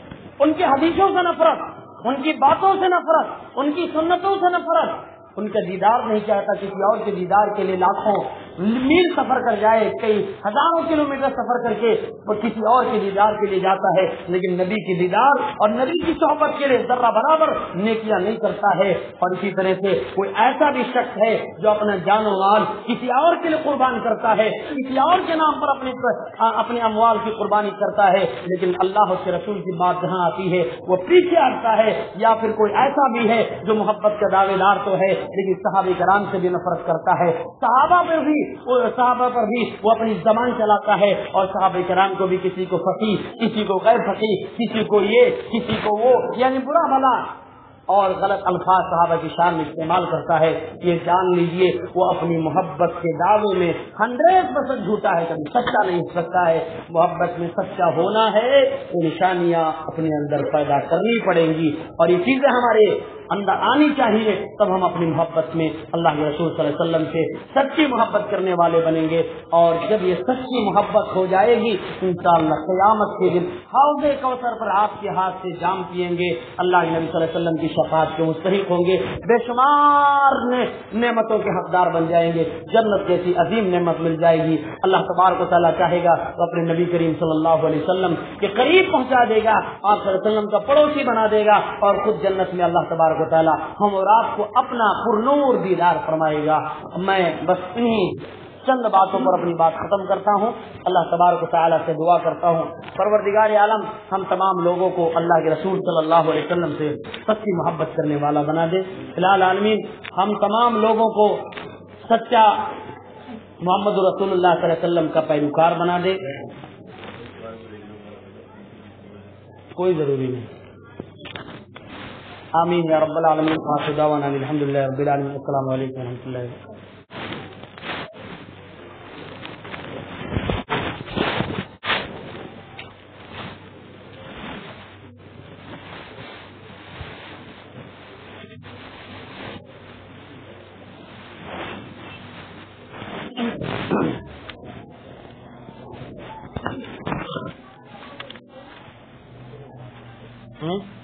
ان کی حدیثوں سے نفرت, ان کی باتوں سے نفرت, ان کی سنتوں سے نفرت, ان کا دیدار نہیں چاہتا, کسی اور کے دیدار کے لیے لاکھوں میل سفر کر جائے, کئی ہزاروں کلومیٹر سفر کر کے وہ کسی اور کے دیدار کے لیے جاتا ہے, لیکن نبی کی دیدار اور نبی کی صحبت کے لیے ذرہ برابر نیکیاں نہیں کرتا ہے. اور اسی طرح سے کوئی ایسا بھی شخص ہے جو اپنا جان و مال کسی اور کے لیے قربان کرتا ہے, کسی اور کے نام پر اپنے اپنے اموال کی قربانی کرتا ہے, لیکن اللہ کے رسول کی بات جہاں آتی ہے وہ پیچھے ہٹتا ہے. یا پھر کوئی ایسا بھی ہے جو محبت کا دعوے دار تو ہے لیکن صحابہ کرام سے بھی نفرت کرتا ہے, صحابہ پر بھی صحابہ پر بھی وہ اپنی زبان چلاتا ہے, اور صحابہ کرام کو بھی کسی کو فقیہ, کسی کو غیر فقیہ, کسی کو یہ, کسی کو وہ, یعنی برا بھلا اور غلط الفاظ صحابہ کی شان میں استعمال کرتا ہے. یہ جان لیجئے وہ اپنی محبت کے دعوے میں ہنڈریڈ پرسینٹ جھوٹا ہے, کبھی سچا نہیں ہو سکتا ہے. محبت میں سچا ہونا ہے تو نشانیاں اپنے اندر پیدا کرنی پڑیں گی, اور یہ چیزیں ہمارے اندر آنی چاہیے, تب ہم اپنی محبت میں اللہ کے رسول صلی اللہ علیہ وسلم سے سچی محبت کرنے والے بنیں گے. اور جب یہ سچی محبت ہو جائے گی انشاءاللہ قیامت کے دن حوض کوثر پر آپ کے ہاتھ سے جام پیئیں گے, اللہ کے نبی صلی اللہ علیہ وسلم کی شفاعت کے مستحق ہوں گے, بے شمار نعمتوں کے حقدار بن جائیں گے, جنت جیسی عظیم نعمت مل جائے گی. اللہ تبارک و تعالیٰ چاہے گا تو اپنے نبی کریم صلی اللہ علیہ وسلم کے قریب پہنچا دے گا, آپ صلی اللہ علیہ وسلم کا پڑوسی بنا دے گا, اور خود جنت میں اللہ تبارک و تعالیٰ ہم اور آپ کو اپنا پرنور دیدار فرمائے گا. میں بس انہیں چند باتوں پر اپنی بات ختم کرتا ہوں. اللہ تبارک و تعالیٰ سے دعا کرتا ہوں پروردگار عالم ہم تمام لوگوں کو اللہ کے رسول صلی اللہ علیہ وسلم سے سچی محبت کرنے والا بنا دے. فی الحال عالمین ہم تمام لوگوں کو سچا محمد رسول اللہ صلی اللہ علیہ وسلم کا پیروکار بنا دے. کوئی ضروری نہیں. آمین یا رب العالمین. آخر دعوانا الحمدللہ رب العالمین. السلام علیکم و رحمۃ اللہ. ہوں